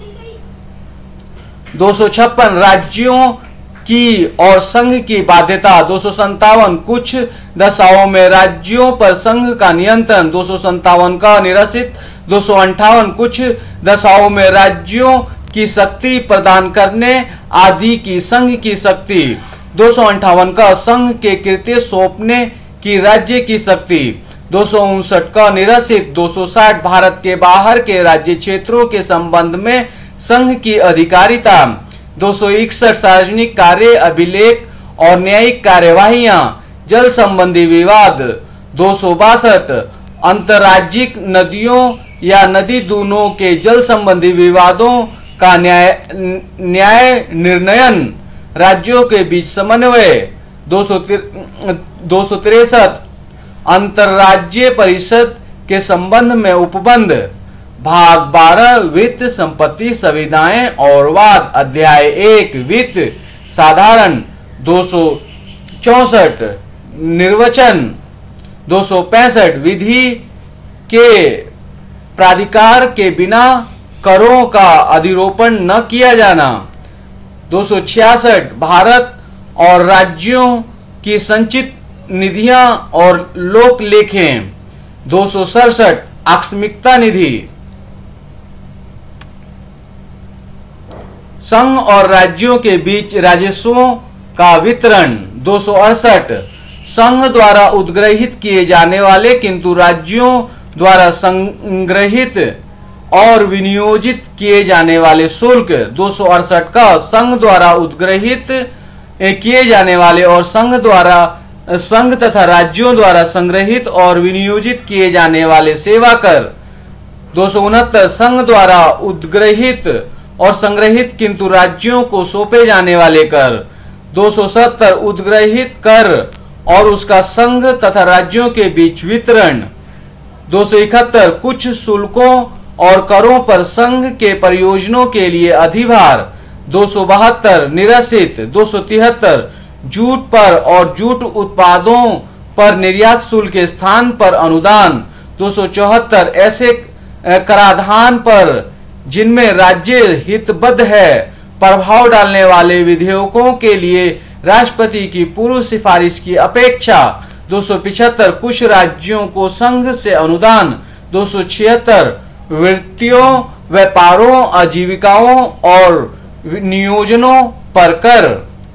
256 राज्यों की और संघ की बाध्यता। 257 कुछ दशाओं में राज्यों पर संघ का नियंत्रण। 257 का निरसित। 258 कुछ दशाओं में राज्यों की शक्ति प्रदान करने आदि की संघ की शक्ति। 258 का संघ के कृत्य सौंपने की राज्य की शक्ति। 259 का निरसित। 260 भारत के बाहर के राज्य क्षेत्रों के संबंध में संघ की अधिकारिता। 261 सार्वजनिक कार्य अभिलेख और न्यायिक कार्यवाहियां, जल संबंधी विवाद। 262 अंतर्राज्यिक नदियों या नदी दूनों के जल संबंधी विवादों का न्याय निर्णयन, राज्यों के बीच समन्वय। 263 अंतर्राज्यीय परिषद के संबंध में उपबंध। भाग 12 वित्त, संपत्ति, सुविधाएं और वाद। अध्याय 1 वित्त साधारण। 264 264 निर्वचन, 265 विधि के प्राधिकार के बिना करों का अधिरोपण न किया जाना, 266 भारत और राज्यों की संचित निधियां और लोक लेखें, 267 आकस्मिकता निधि, संघ और राज्यों के बीच राजस्वों का वितरण, 268 संघ द्वारा उद्ग्रहित किए जाने वाले किंतु राज्यों द्वारा संग्रहित और विनियोजित किए जाने वाले शुल्क, 268 का संघ द्वारा उद्ग्रहित किए जाने वाले और संघ तथा राज्यों द्वारा संग्रहित और विनियोजित किए जाने वाले सेवा कर, 269 संघ द्वारा उद्ग्रहित और संग्रहित किंतु राज्यों को सौंपे जाने वाले कर, 270 उद्ग्रहित कर और उसका संघ तथा राज्यों के बीच वितरण, 271 कुछ शुल्कों और करों पर संघ के परियोजनों के लिए अधिभार, 272 निरसित, 273 जूट पर और जूट उत्पादों पर निर्यात शुल्क के स्थान पर अनुदान, 274 ऐसे कराधान पर जिनमें राज्य हितबद्ध है प्रभाव डालने वाले विधेयकों के लिए राष्ट्रपति की पूर्व सिफारिश की अपेक्षा, 275 कुछ राज्यों को संघ से अनुदान, 276 वृत्तियों, व्यापारों, आजीविकाओं और नियोजनों पर कर,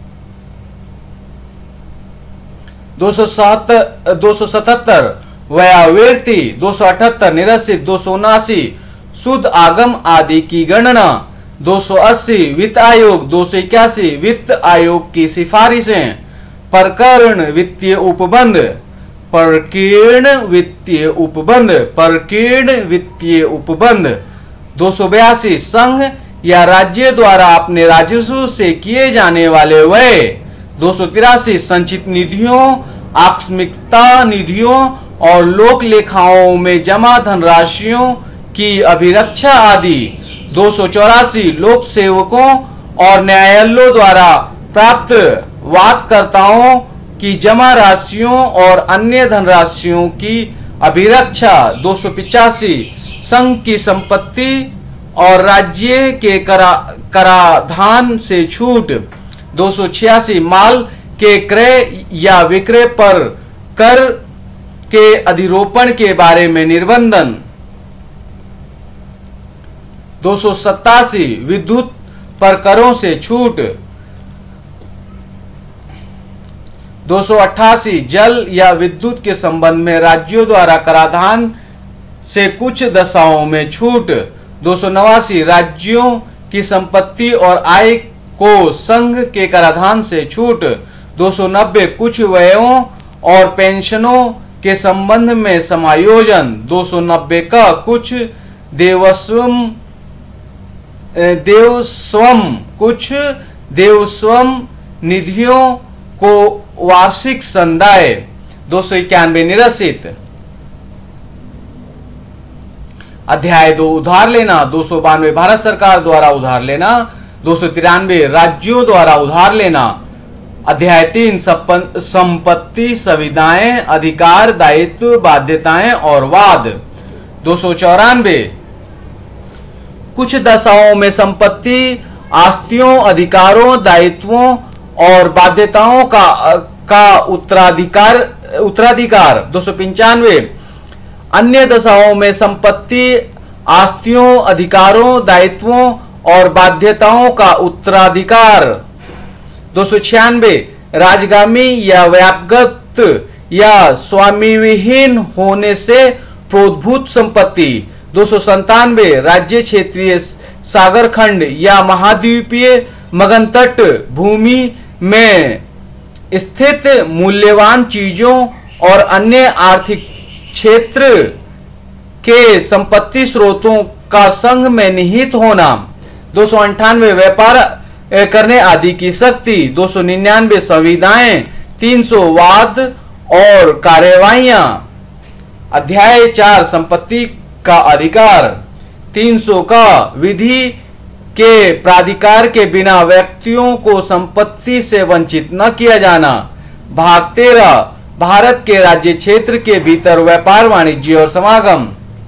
277 व्यावृत्ति, 278 निरसित, 279 शुद्ध आगम आदि की गणना, 280 वित्त आयोग, 281 वित्त आयोग की सिफारिशें, प्रकरण वित्तीय उपबंध, प्रकीर्ण वित्तीय उपबंध, प्रकीर्ण वित्तीय उपबंध, 282 संघ या राज्य द्वारा अपने राजस्व से किए जाने वाले व्यय, 283 संचित निधियों, आकस्मिकता निधियों और लोक लेखाओं में जमा धनराशियों की अभिरक्षा आदि, 284 लोक सेवकों और न्यायालयों द्वारा प्राप्त वादकर्ताओं की जमा राशियों और अन्य धनराशियों की अभिरक्षा, 285 संघ की संपत्ति और राज्य के कराधान से छूट, 286 माल के क्रय या विक्रय पर कर के अधिरोपण के बारे में निर्बंधन, 287 विद्युत पर करों से छूट, 288 जल या विद्युत के संबंध में राज्यों द्वारा कराधान से कुछ दशाओं में छूट, 289 राज्यों की संपत्ति और आय को संघ के कराधान से छूट, 290 कुछ व्ययों और पेंशनों के संबंध में समायोजन, 290 का कुछ देवस्वम निधियों को वार्षिक संदाय, 291 निरसित। अध्याय 2 उधार लेना, 292 भारत सरकार द्वारा उधार लेना, 293 राज्यों द्वारा उधार लेना। अध्याय 3 संपत्ति संविदाएं, अधिकार, दायित्व, बाध्यताएं और वाद, 294 कुछ दशाओं में संपत्ति, आस्तियों, अधिकारों, दायित्वों और बाध्यताओं का उत्तराधिकार, 295 अन्य दशाओं में संपत्ति, आस्तियों, अधिकारों, दायित्वों और बाध्यताओं का उत्तराधिकार, 296 राजगामी या व्यापगत या स्वामी विहीन होने से प्रोद्भूत संपत्ति, 297 राज्य, क्षेत्रीय, सागर खंड या महाद्वीपीय मगन तट भूमि में स्थित मूल्यवान चीजों और अन्य आर्थिक क्षेत्र के संपत्ति स्रोतों का संघ में निहित होना, 298 व्यापार करने आदि की शक्ति, 299 संविदाएं, 300 वाद और कार्यवाहियां। अध्याय 4 संपत्ति का अधिकार, 300 का विधि के प्राधिकार के बिना व्यक्तियों को संपत्ति से वंचित न किया जाना, भाग 13 भारत के राज्य क्षेत्र के भीतर व्यापार वाणिज्य और समागम।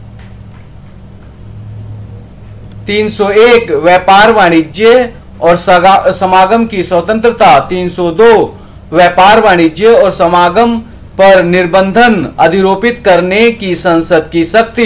301 व्यापार वाणिज्य और समागम की स्वतंत्रता। 302 व्यापार वाणिज्य और समागम पर निर्बंधन अधिरोपित करने की संसद की शक्ति।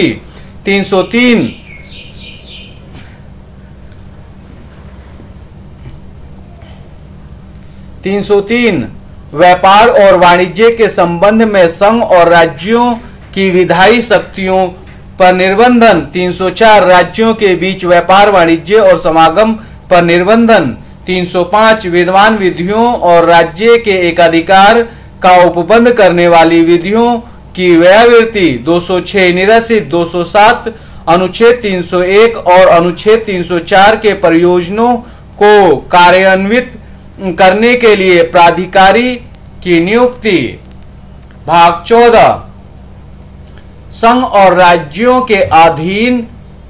303 व्यापार और वाणिज्य के संबंध में संघ और राज्यों की विधायी शक्तियों पर निर्बंधन। 304 राज्यों के बीच व्यापार वाणिज्य और समागम पर निर्बंधन। 305 विद्यमान विधियों और राज्य के एकाधिकार का उपबंध करने वाली विधियों की व्यावृत्ति। 206 निरसित। 207 अनुच्छेद 301 और अनुच्छेद 304 के प्रयोजनों को कार्यान्वित करने के लिए प्राधिकारी की नियुक्ति। भाग 14 संघ और राज्यों के अधीन।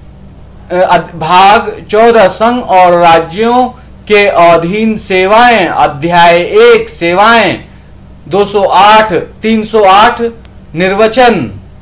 भाग 14 संघ और राज्यों के अधीन सेवाएं। अध्याय 1 सेवाएं। 208 308 निर्वचन।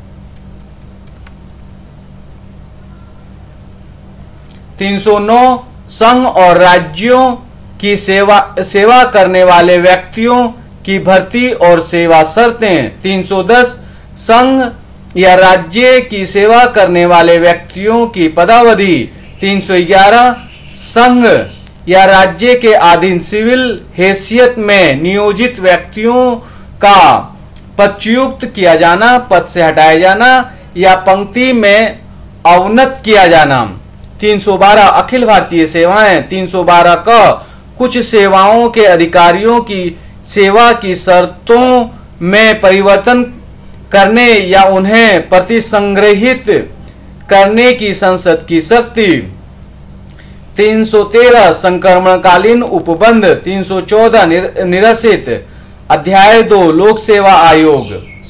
309 संघ और राज्यों की सेवा करने वाले व्यक्तियों की भर्ती और सेवा शर्तें। 310 संघ या राज्य की सेवा करने वाले व्यक्तियों की पदावधि। 311 संघ या राज्य के अधीन सिविल हैसियत में नियोजित व्यक्तियों का पदच्युत किया जाना, पद से हटाया जाना या पंक्ति में अवनत किया जाना। 312 अखिल भारतीय सेवाएं। 312 का कुछ सेवाओं के अधिकारियों की सेवा की शर्तों में परिवर्तन करने या उन्हें प्रतिसंग्रहित करने की संसद की शक्ति। 313 संक्रमणकालीन उपबंध। 314 निरसित। अध्याय 2 लोक सेवा आयोग।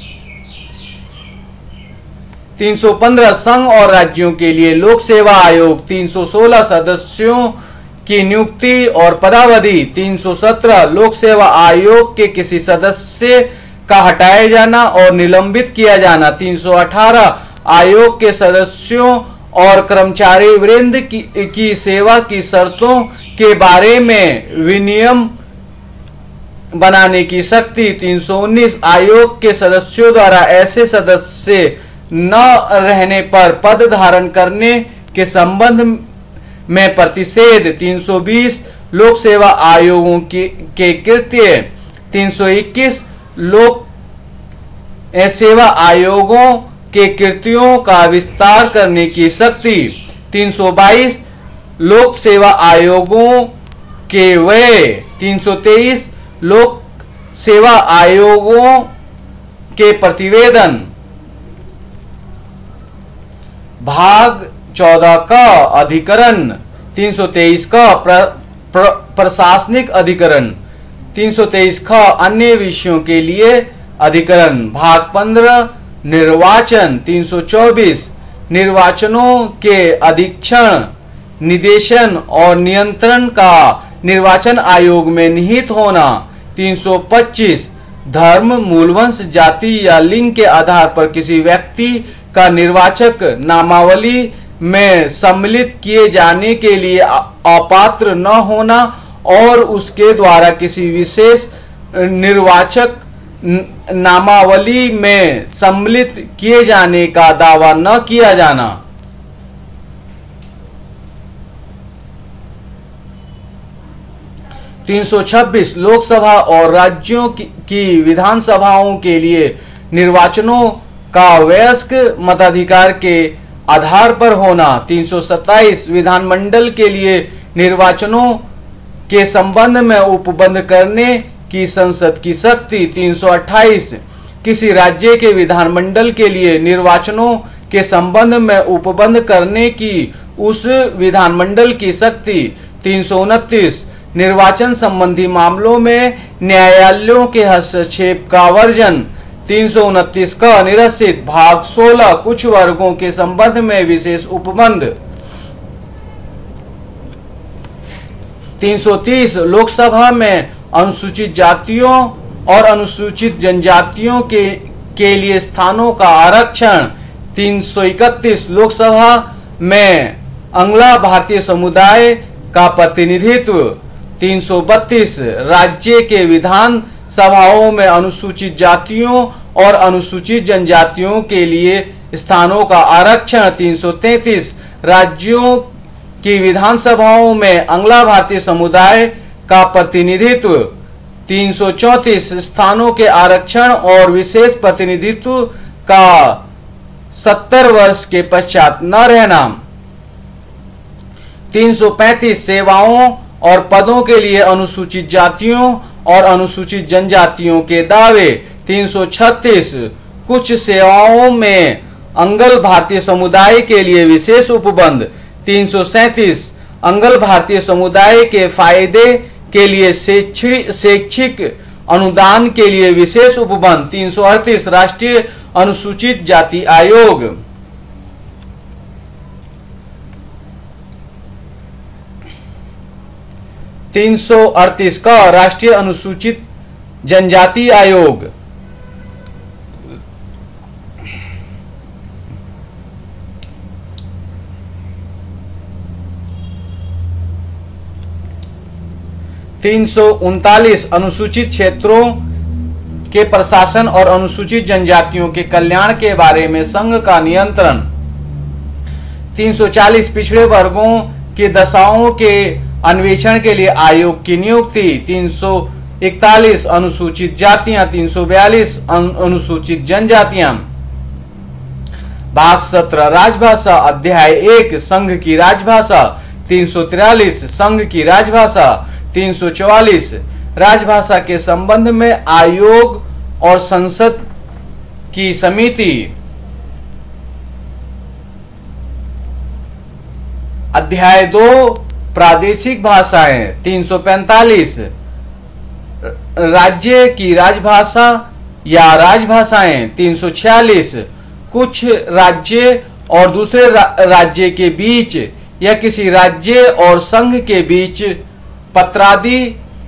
315 संघ और राज्यों के लिए लोक सेवा आयोग। 316 सदस्यों की नियुक्ति और पदावधि। 317 लोक सेवा आयोग के किसी सदस्य का हटाया जाना और निलंबित किया जाना। 318 आयोग के सदस्यों और कर्मचारी वृंद की सेवा की शर्तों के बारे में विनियम बनाने की शक्ति। 319 आयोग के सदस्यों द्वारा ऐसे सदस्य न रहने पर पद धारण करने के संबंध में प्रतिषेध। 320 लोक सेवा आयोगों के कृत्य। 321 लोक सेवा आयोगों के कृत्यों का विस्तार करने की शक्ति। 322 लोक सेवा आयोगों के व्यय। 323 लोक सेवा आयोगों के प्रतिवेदन। भाग 14 का अधिकरण। 323 का प्रशासनिक अधिकरण। 323 का अन्य विषयों के लिए अधिकरण। भाग 15 निर्वाचन। 324 निर्वाचनों के अधीक्षण, निदेशन और नियंत्रण का निर्वाचन आयोग में निहित होना। 325 धर्म, मूलवंश, जाति या लिंग के आधार पर किसी व्यक्ति का निर्वाचक नामावली में सम्मिलित किए जाने के लिए अपात्र न होना और उसके द्वारा किसी विशेष निर्वाचक नामावली में सम्मिलित किए जाने का दावा न किया जाना। तीन 326 लोकसभा और राज्यों की विधानसभाओं के लिए निर्वाचनों का वयस्क मताधिकार के आधार पर होना। 327 विधानमंडल के लिए निर्वाचनों के संबंध में उपबंध करने की संसद की शक्ति। 328 किसी राज्य के विधानमंडल के लिए निर्वाचनों के संबंध में उपबंध करने की उस विधानमंडल की शक्ति। 329 निर्वाचन संबंधी मामलों में न्यायालयों के हस्तक्षेप का वर्जन। 329 का निरसित। भाग 16 कुछ वर्गों के संबंध में विशेष उपबंध। 330 लोकसभा में अनुसूचित जातियों और अनुसूचित जनजातियों के लिए स्थानों का आरक्षण। 331 लोकसभा में अंगला भारतीय समुदाय का प्रतिनिधित्व। 332 राज्य के विधान सभाओं में अनुसूचित जातियों और अनुसूचित जनजातियों के लिए स्थानों का आरक्षण। 333 राज्यों की विधानसभाओं में अंगला भारतीय समुदाय का प्रतिनिधित्व। 334 स्थानों के आरक्षण और विशेष प्रतिनिधित्व का 70 वर्ष के पश्चात न रहना। 335 सेवाओं और पदों के लिए अनुसूचित जातियों और अनुसूचित जनजातियों के दावे। 336 कुछ सेवाओं में अंगल भारतीय समुदाय के लिए विशेष उपबंध। 337 अंगल भारतीय समुदाय के फायदे के लिए शैक्षिक अनुदान के लिए विशेष उपबंध। 338 राष्ट्रीय अनुसूचित जाति आयोग। 338 का राष्ट्रीय अनुसूचित जनजाति आयोग। 339 अनुसूचित क्षेत्रों के प्रशासन और अनुसूचित जनजातियों के कल्याण के बारे में संघ का नियंत्रण। 340 पिछड़े वर्गों की दशाओं के अन्वेषण के लिए आयोग की नियुक्ति। 341 अनुसूचित जातियां। 342 अनुसूचित जनजातियां। भाग 17 राजभाषा। अध्याय 1 संघ की राजभाषा। 343 संघ की राजभाषा। 344 राजभाषा के संबंध में आयोग और संसद की समिति। अध्याय 2 प्रादेशिक भाषाएं। 345 राज्य की राजभाषा या राजभाषाएं। 346 कुछ राज्य और दूसरे राज्य के बीच या किसी राज्य और संघ के बीच पत्रादि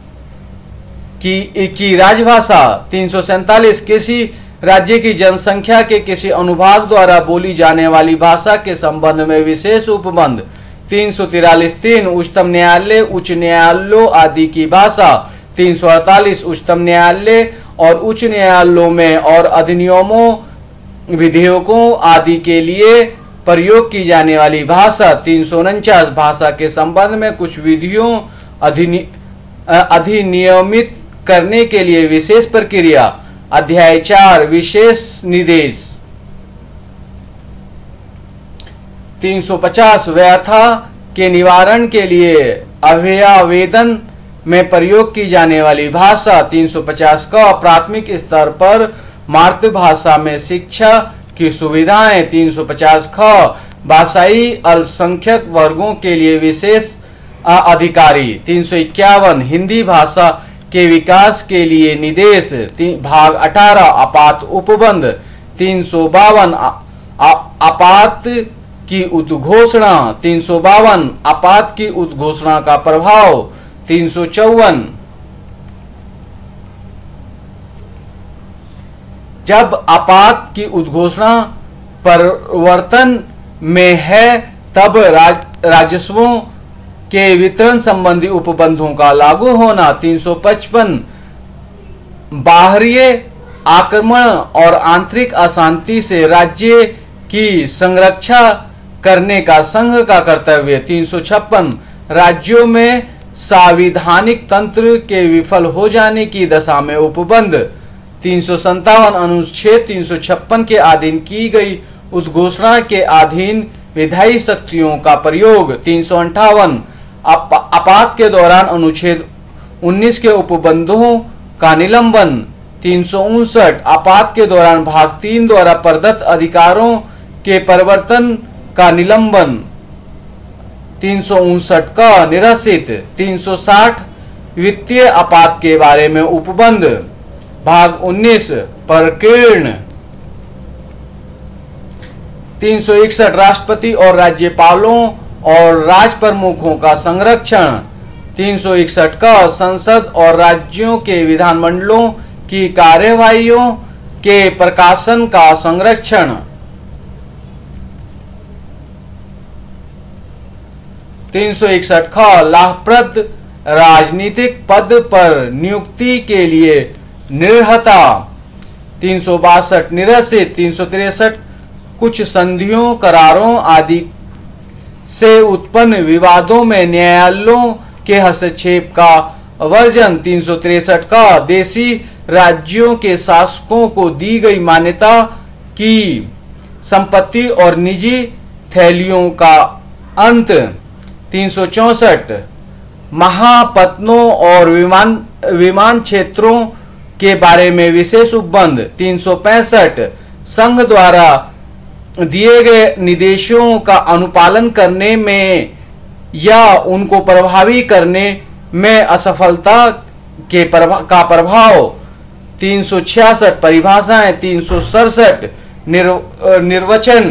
की राजभाषा। 347 किसी राज्य की जनसंख्या के किसी अनुभाग द्वारा बोली जाने वाली भाषा के संबंध में विशेष उपबंध। 343 उच्चतम न्यायालय उच्च न्यायालयों आदि की भाषा। 348 उच्चतम न्यायालय और उच्च न्यायालयों में और अधिनियमों विधेयकों आदि के लिए प्रयोग की जाने वाली भाषा। 349 भाषा के संबंध में कुछ विधियों अधिनियमित करने के लिए विशेष प्रक्रिया। अध्याय 4 विशेष निर्देश। 350 व्यथा के निवारण के लिए अभ्यावेदन में प्रयोग की जाने वाली भाषा। 350 का प्राथमिक स्तर पर मातृभाषा में शिक्षा की सुविधाएं। 350 ख भाषाई अल्पसंख्यक वर्गों के लिए विशेष अधिकारी। 351 हिंदी भाषा के विकास के लिए निर्देश। भाग 18 आपात उपबंध। 352 आपात की उद्घोषणा। 352 आपात की उद्घोषणा का प्रभाव। 354 जब आपात की उद्घोषणा परिवर्तन में है तब राजस्वों के वितरण संबंधी उपबंधों का लागू होना। 355 बाहरी आक्रमण और आंतरिक अशांति से राज्य की संरक्षा करने का संघ का कर्तव्य। 356 राज्यों में संवैधानिक तंत्र के विफल हो जाने की दशा में उपबंध। 357 अनुच्छेद 356 के अधीन की गई उद्घोषणा के अधीन विधायी शक्तियों का प्रयोग। 358 आपात के दौरान अनुच्छेद 19 के उपबंधों का निलंबन। 359 आपात के दौरान भाग 3 द्वारा प्रदत्त अधिकारों के परिवर्तन का निलंबन। 359 का निरसित। 360 वित्तीय आपात के बारे में उपबंध। भाग 19 प्रकीर्ण। 361 राष्ट्रपति और राज्यपालों और राज प्रमुखों का संरक्षण। 361 का संसद और राज्यों के विधानमंडलों की कार्यवाहियों के प्रकाशन का संरक्षण। 361 ख लाभप्रद राजनीतिक पद पर नियुक्ति के लिए निर्हता। 362 निरसित। 363 कुछ संधियों, करारों आदि से उत्पन्न विवादों में न्यायालयों के हस्तक्षेप का वर्जन। 363 का देशी राज्यों के शासकों को दी गई मान्यता की संपत्ति और निजी थैलियों का अंत। 364 महापत्तनों और विमान क्षेत्रों के बारे में विशेष उपबंध। 365 संघ द्वारा दिए गए निर्देशों का अनुपालन करने में या उनको प्रभावी करने में असफलता का प्रभाव। 366 परिभाषाएं। 367 निर्वचन।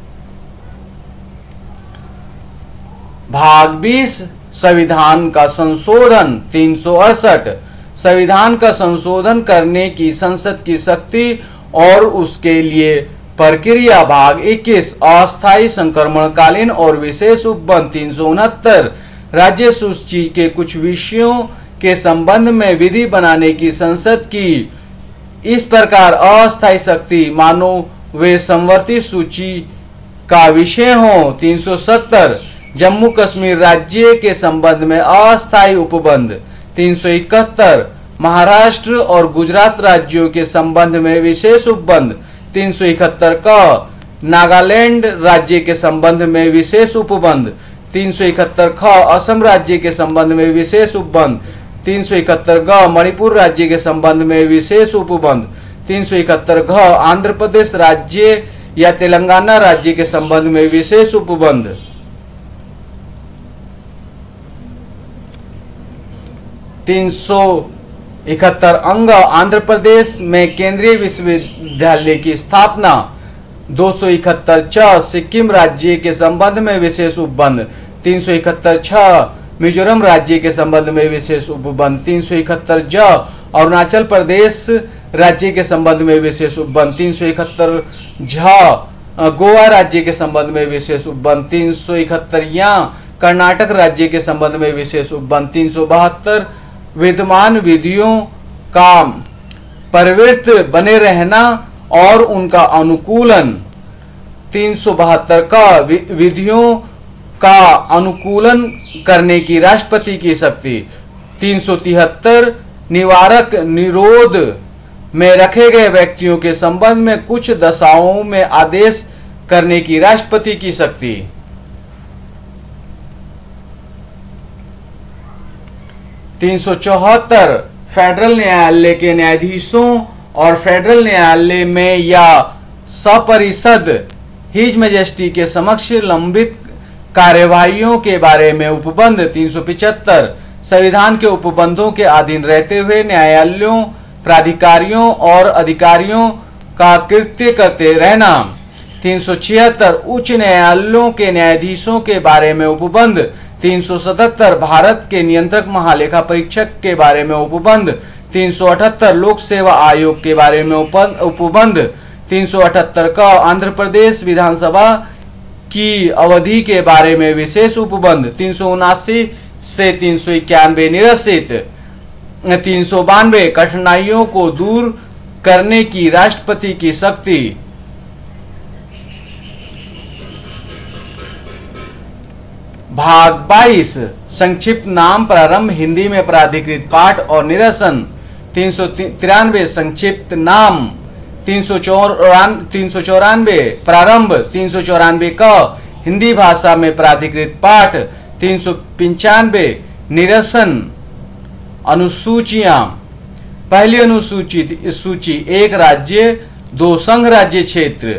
भाग 20 संविधान का संशोधन। 368 संविधान का संशोधन करने की संसद की शक्ति और उसके लिए प्रक्रिया। भाग 21 अस्थायी संक्रमणकालीन और विशेष उपबंध। 369 राज्य सूची के कुछ विषयों के संबंध में विधि बनाने की संसद की इस प्रकार अस्थायी शक्ति मानो वे संवर्ती सूची का विषय हो। 370 जम्मू कश्मीर राज्य के संबंध में अस्थायी उपबंध। 371 महाराष्ट्र और गुजरात राज्यों के संबंध में विशेष उपबंध। 371 का नागालैंड राज्य के संबंध में विशेष उपबंध। 371 ख असम राज्य के संबंध में विशेष उपबंध। 371 ग मणिपुर राज्य के संबंध में विशेष उपबंध। 371 घ आंध्र प्रदेश राज्य या तेलंगाना राज्य के संबंध में विशेष उपबंध। 371 अंग आंध्र प्रदेश में केंद्रीय विश्वविद्यालय की स्थापना। 271 च सिक्किम राज्य के संबंध में विशेष उपबंध। 371 छ मिजोरम राज्य के संबंध में विशेष उपबंध। 371 ज अरुणाचल प्रदेश राज्य के संबंध में विशेष उपबंध। 371 झ गोवा राज्य के संबंध में विशेष उपबंध। 371 या कर्नाटक राज्य के संबंध में विशेष उपबंध। 372 विद्यमान विधियों का प्रवृत्त बने रहना और उनका अनुकूलन। 372 का विधियों का अनुकूलन करने की राष्ट्रपति की शक्ति। 373 निवारक निरोध में रखे गए व्यक्तियों के संबंध में कुछ दशाओं में आदेश करने की राष्ट्रपति की शक्ति। 374 फेडरल न्यायालय के न्यायाधीशों और फेडरल न्यायालय में या सपरिषद हिज मैजेस्टी के समक्ष लंबित कार्यवाहियों के बारे में उपबंध। 375 संविधान के उपबंधों के अधीन रहते हुए न्यायालयों, प्राधिकारियों और अधिकारियों का कृत्य करते रहना। 376 उच्च न्यायालयों के न्यायाधीशों के बारे में उपबंध। 377 भारत के नियंत्रक महालेखा परीक्षक के बारे में उपबंध। 378 लोक सेवा आयोग के बारे में उपबंध। 378 का आंध्र प्रदेश विधानसभा की अवधि के बारे में विशेष उपबंध। 379 से 391 निरसित। 392 कठिनाइयों को दूर करने की राष्ट्रपति की शक्ति। भाग 22 संक्षिप्त नाम प्रारंभ हिंदी में प्राधिकृत पाठ और निरसन। 393 संक्षिप्त नाम। 394 प्रारंभ। 394 का हिंदी भाषा में प्राधिकृत पाठ। 395 निरसन। अनुसूचियां। पहली सूची 1 राज्य 2 संघ राज्य क्षेत्र।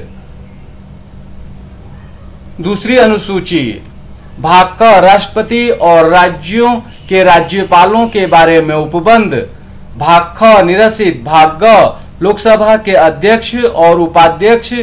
दूसरी अनुसूची भाग क राष्ट्रपति और राज्यों के राज्यपालों के बारे में उपबंध। भाग ख निरसित। भाग ग लोकसभा के अध्यक्ष और उपाध्यक्ष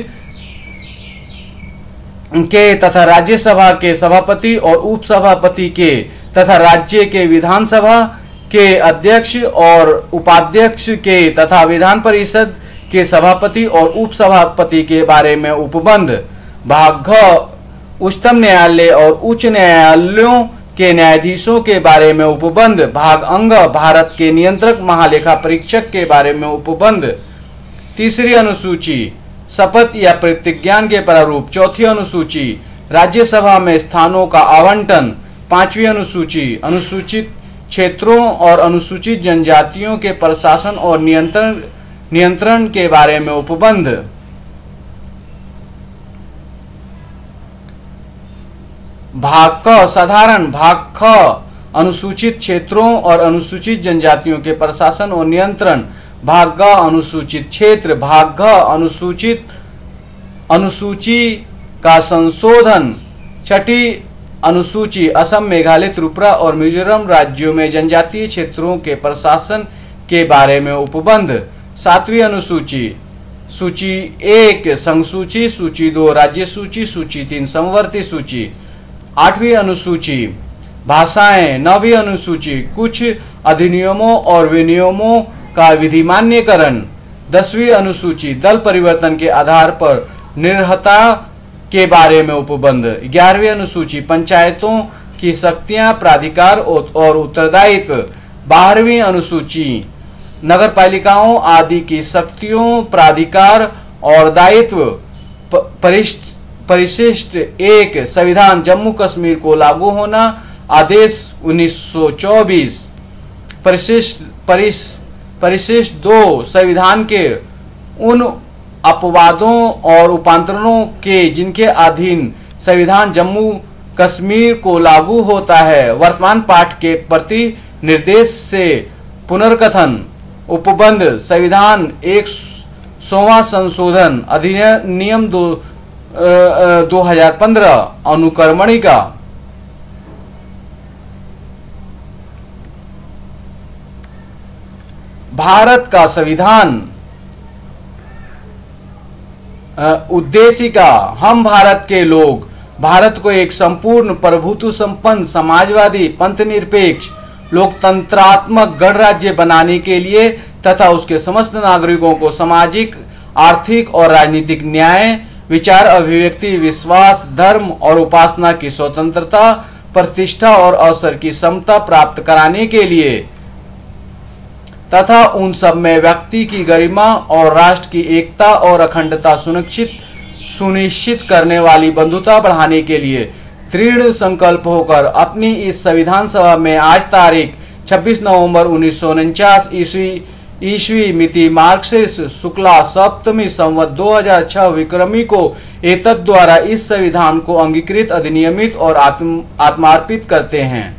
के तथा राज्यसभा के सभापति और उपसभापति के तथा राज्य के विधानसभा के अध्यक्ष और उपाध्यक्ष के तथा विधान परिषद के सभापति और उपसभापति के बारे में उपबंध। भाग घ उच्चतम न्यायालय और उच्च न्यायालयों के न्यायाधीशों के बारे में उपबंध। भाग अंग भारत के नियंत्रक महालेखा परीक्षक के बारे में उपबंध। तीसरी अनुसूची शपथ या प्रतिज्ञान के प्रारूप। चौथी अनुसूची राज्यसभा में स्थानों का आवंटन। पांचवी अनुसूची अनुसूचित क्षेत्रों और अनुसूचित जनजातियों के प्रशासन और नियंत्रण के बारे में उपबंध। भाग क साधारण। भाग ख अनुसूचित क्षेत्रों और अनुसूचित जनजातियों के प्रशासन और नियंत्रण। भाग ग अनुसूचित क्षेत्र। भाग घ अनुसूची का संशोधन। छठी अनुसूची असम, मेघालय, त्रिपुरा और मिजोरम राज्यों में जनजातीय क्षेत्रों के प्रशासन के बारे में उपबंध। सातवीं अनुसूची सूची 1 संसूची, सूची 2 राज्य सूची, सूची 3 समवर्ती सूची। आठवीं अनुसूची भाषाएं। नौवीं अनुसूची कुछ अधिनियमों और विनियमों का विधिमान्यकरण। 10वीं अनुसूची दल परिवर्तन के आधार पर निर्हता के बारे में उपबंध। 11वीं अनुसूची पंचायतों की शक्तियां, प्राधिकार और उत्तरदायित्व। 12वीं अनुसूची नगरपालिकाओं आदि की शक्तियों, प्राधिकार और दायित्व। परिशिष्ट 1 संविधान जम्मू कश्मीर को लागू होना, आदेश 1924। परिशिष्ट 2 संविधान के उन अपवादों और उपांतरणों के जिनके अधीन संविधान जम्मू कश्मीर को लागू होता है। वर्तमान पाठ के प्रति निर्देश से पुनर्कथन। उपबंध संविधान 100वां संशोधन अधिनियम 2015 अनुक्रमणिका। भारत का संविधान उद्देशिका। हम भारत के लोग भारत को एक संपूर्ण प्रभुत्व संपन्न समाजवादी पंथनिरपेक्ष लोकतंत्रात्मक गणराज्य बनाने के लिए तथा उसके समस्त नागरिकों को सामाजिक, आर्थिक और राजनीतिक न्याय, विचार, अभिव्यक्ति, विश्वास, धर्म और उपासना की स्वतंत्रता, प्रतिष्ठा और अवसर की समता प्राप्त कराने के लिए तथा उन सब में व्यक्ति की गरिमा और राष्ट्र की एकता और अखंडता सुनिश्चित करने वाली बंधुता बढ़ाने के लिए दृढ़ संकल्प होकर अपनी इस संविधान सभा में आज तारीख 26 नवंबर 1949 ईस्वी मिति मार्क्सिस्ट शुक्ला सप्तमी संवत 2006 विक्रमी को एतद् द्वारा इस संविधान को अंगीकृत, अधिनियमित और आत्मार्पित करते हैं।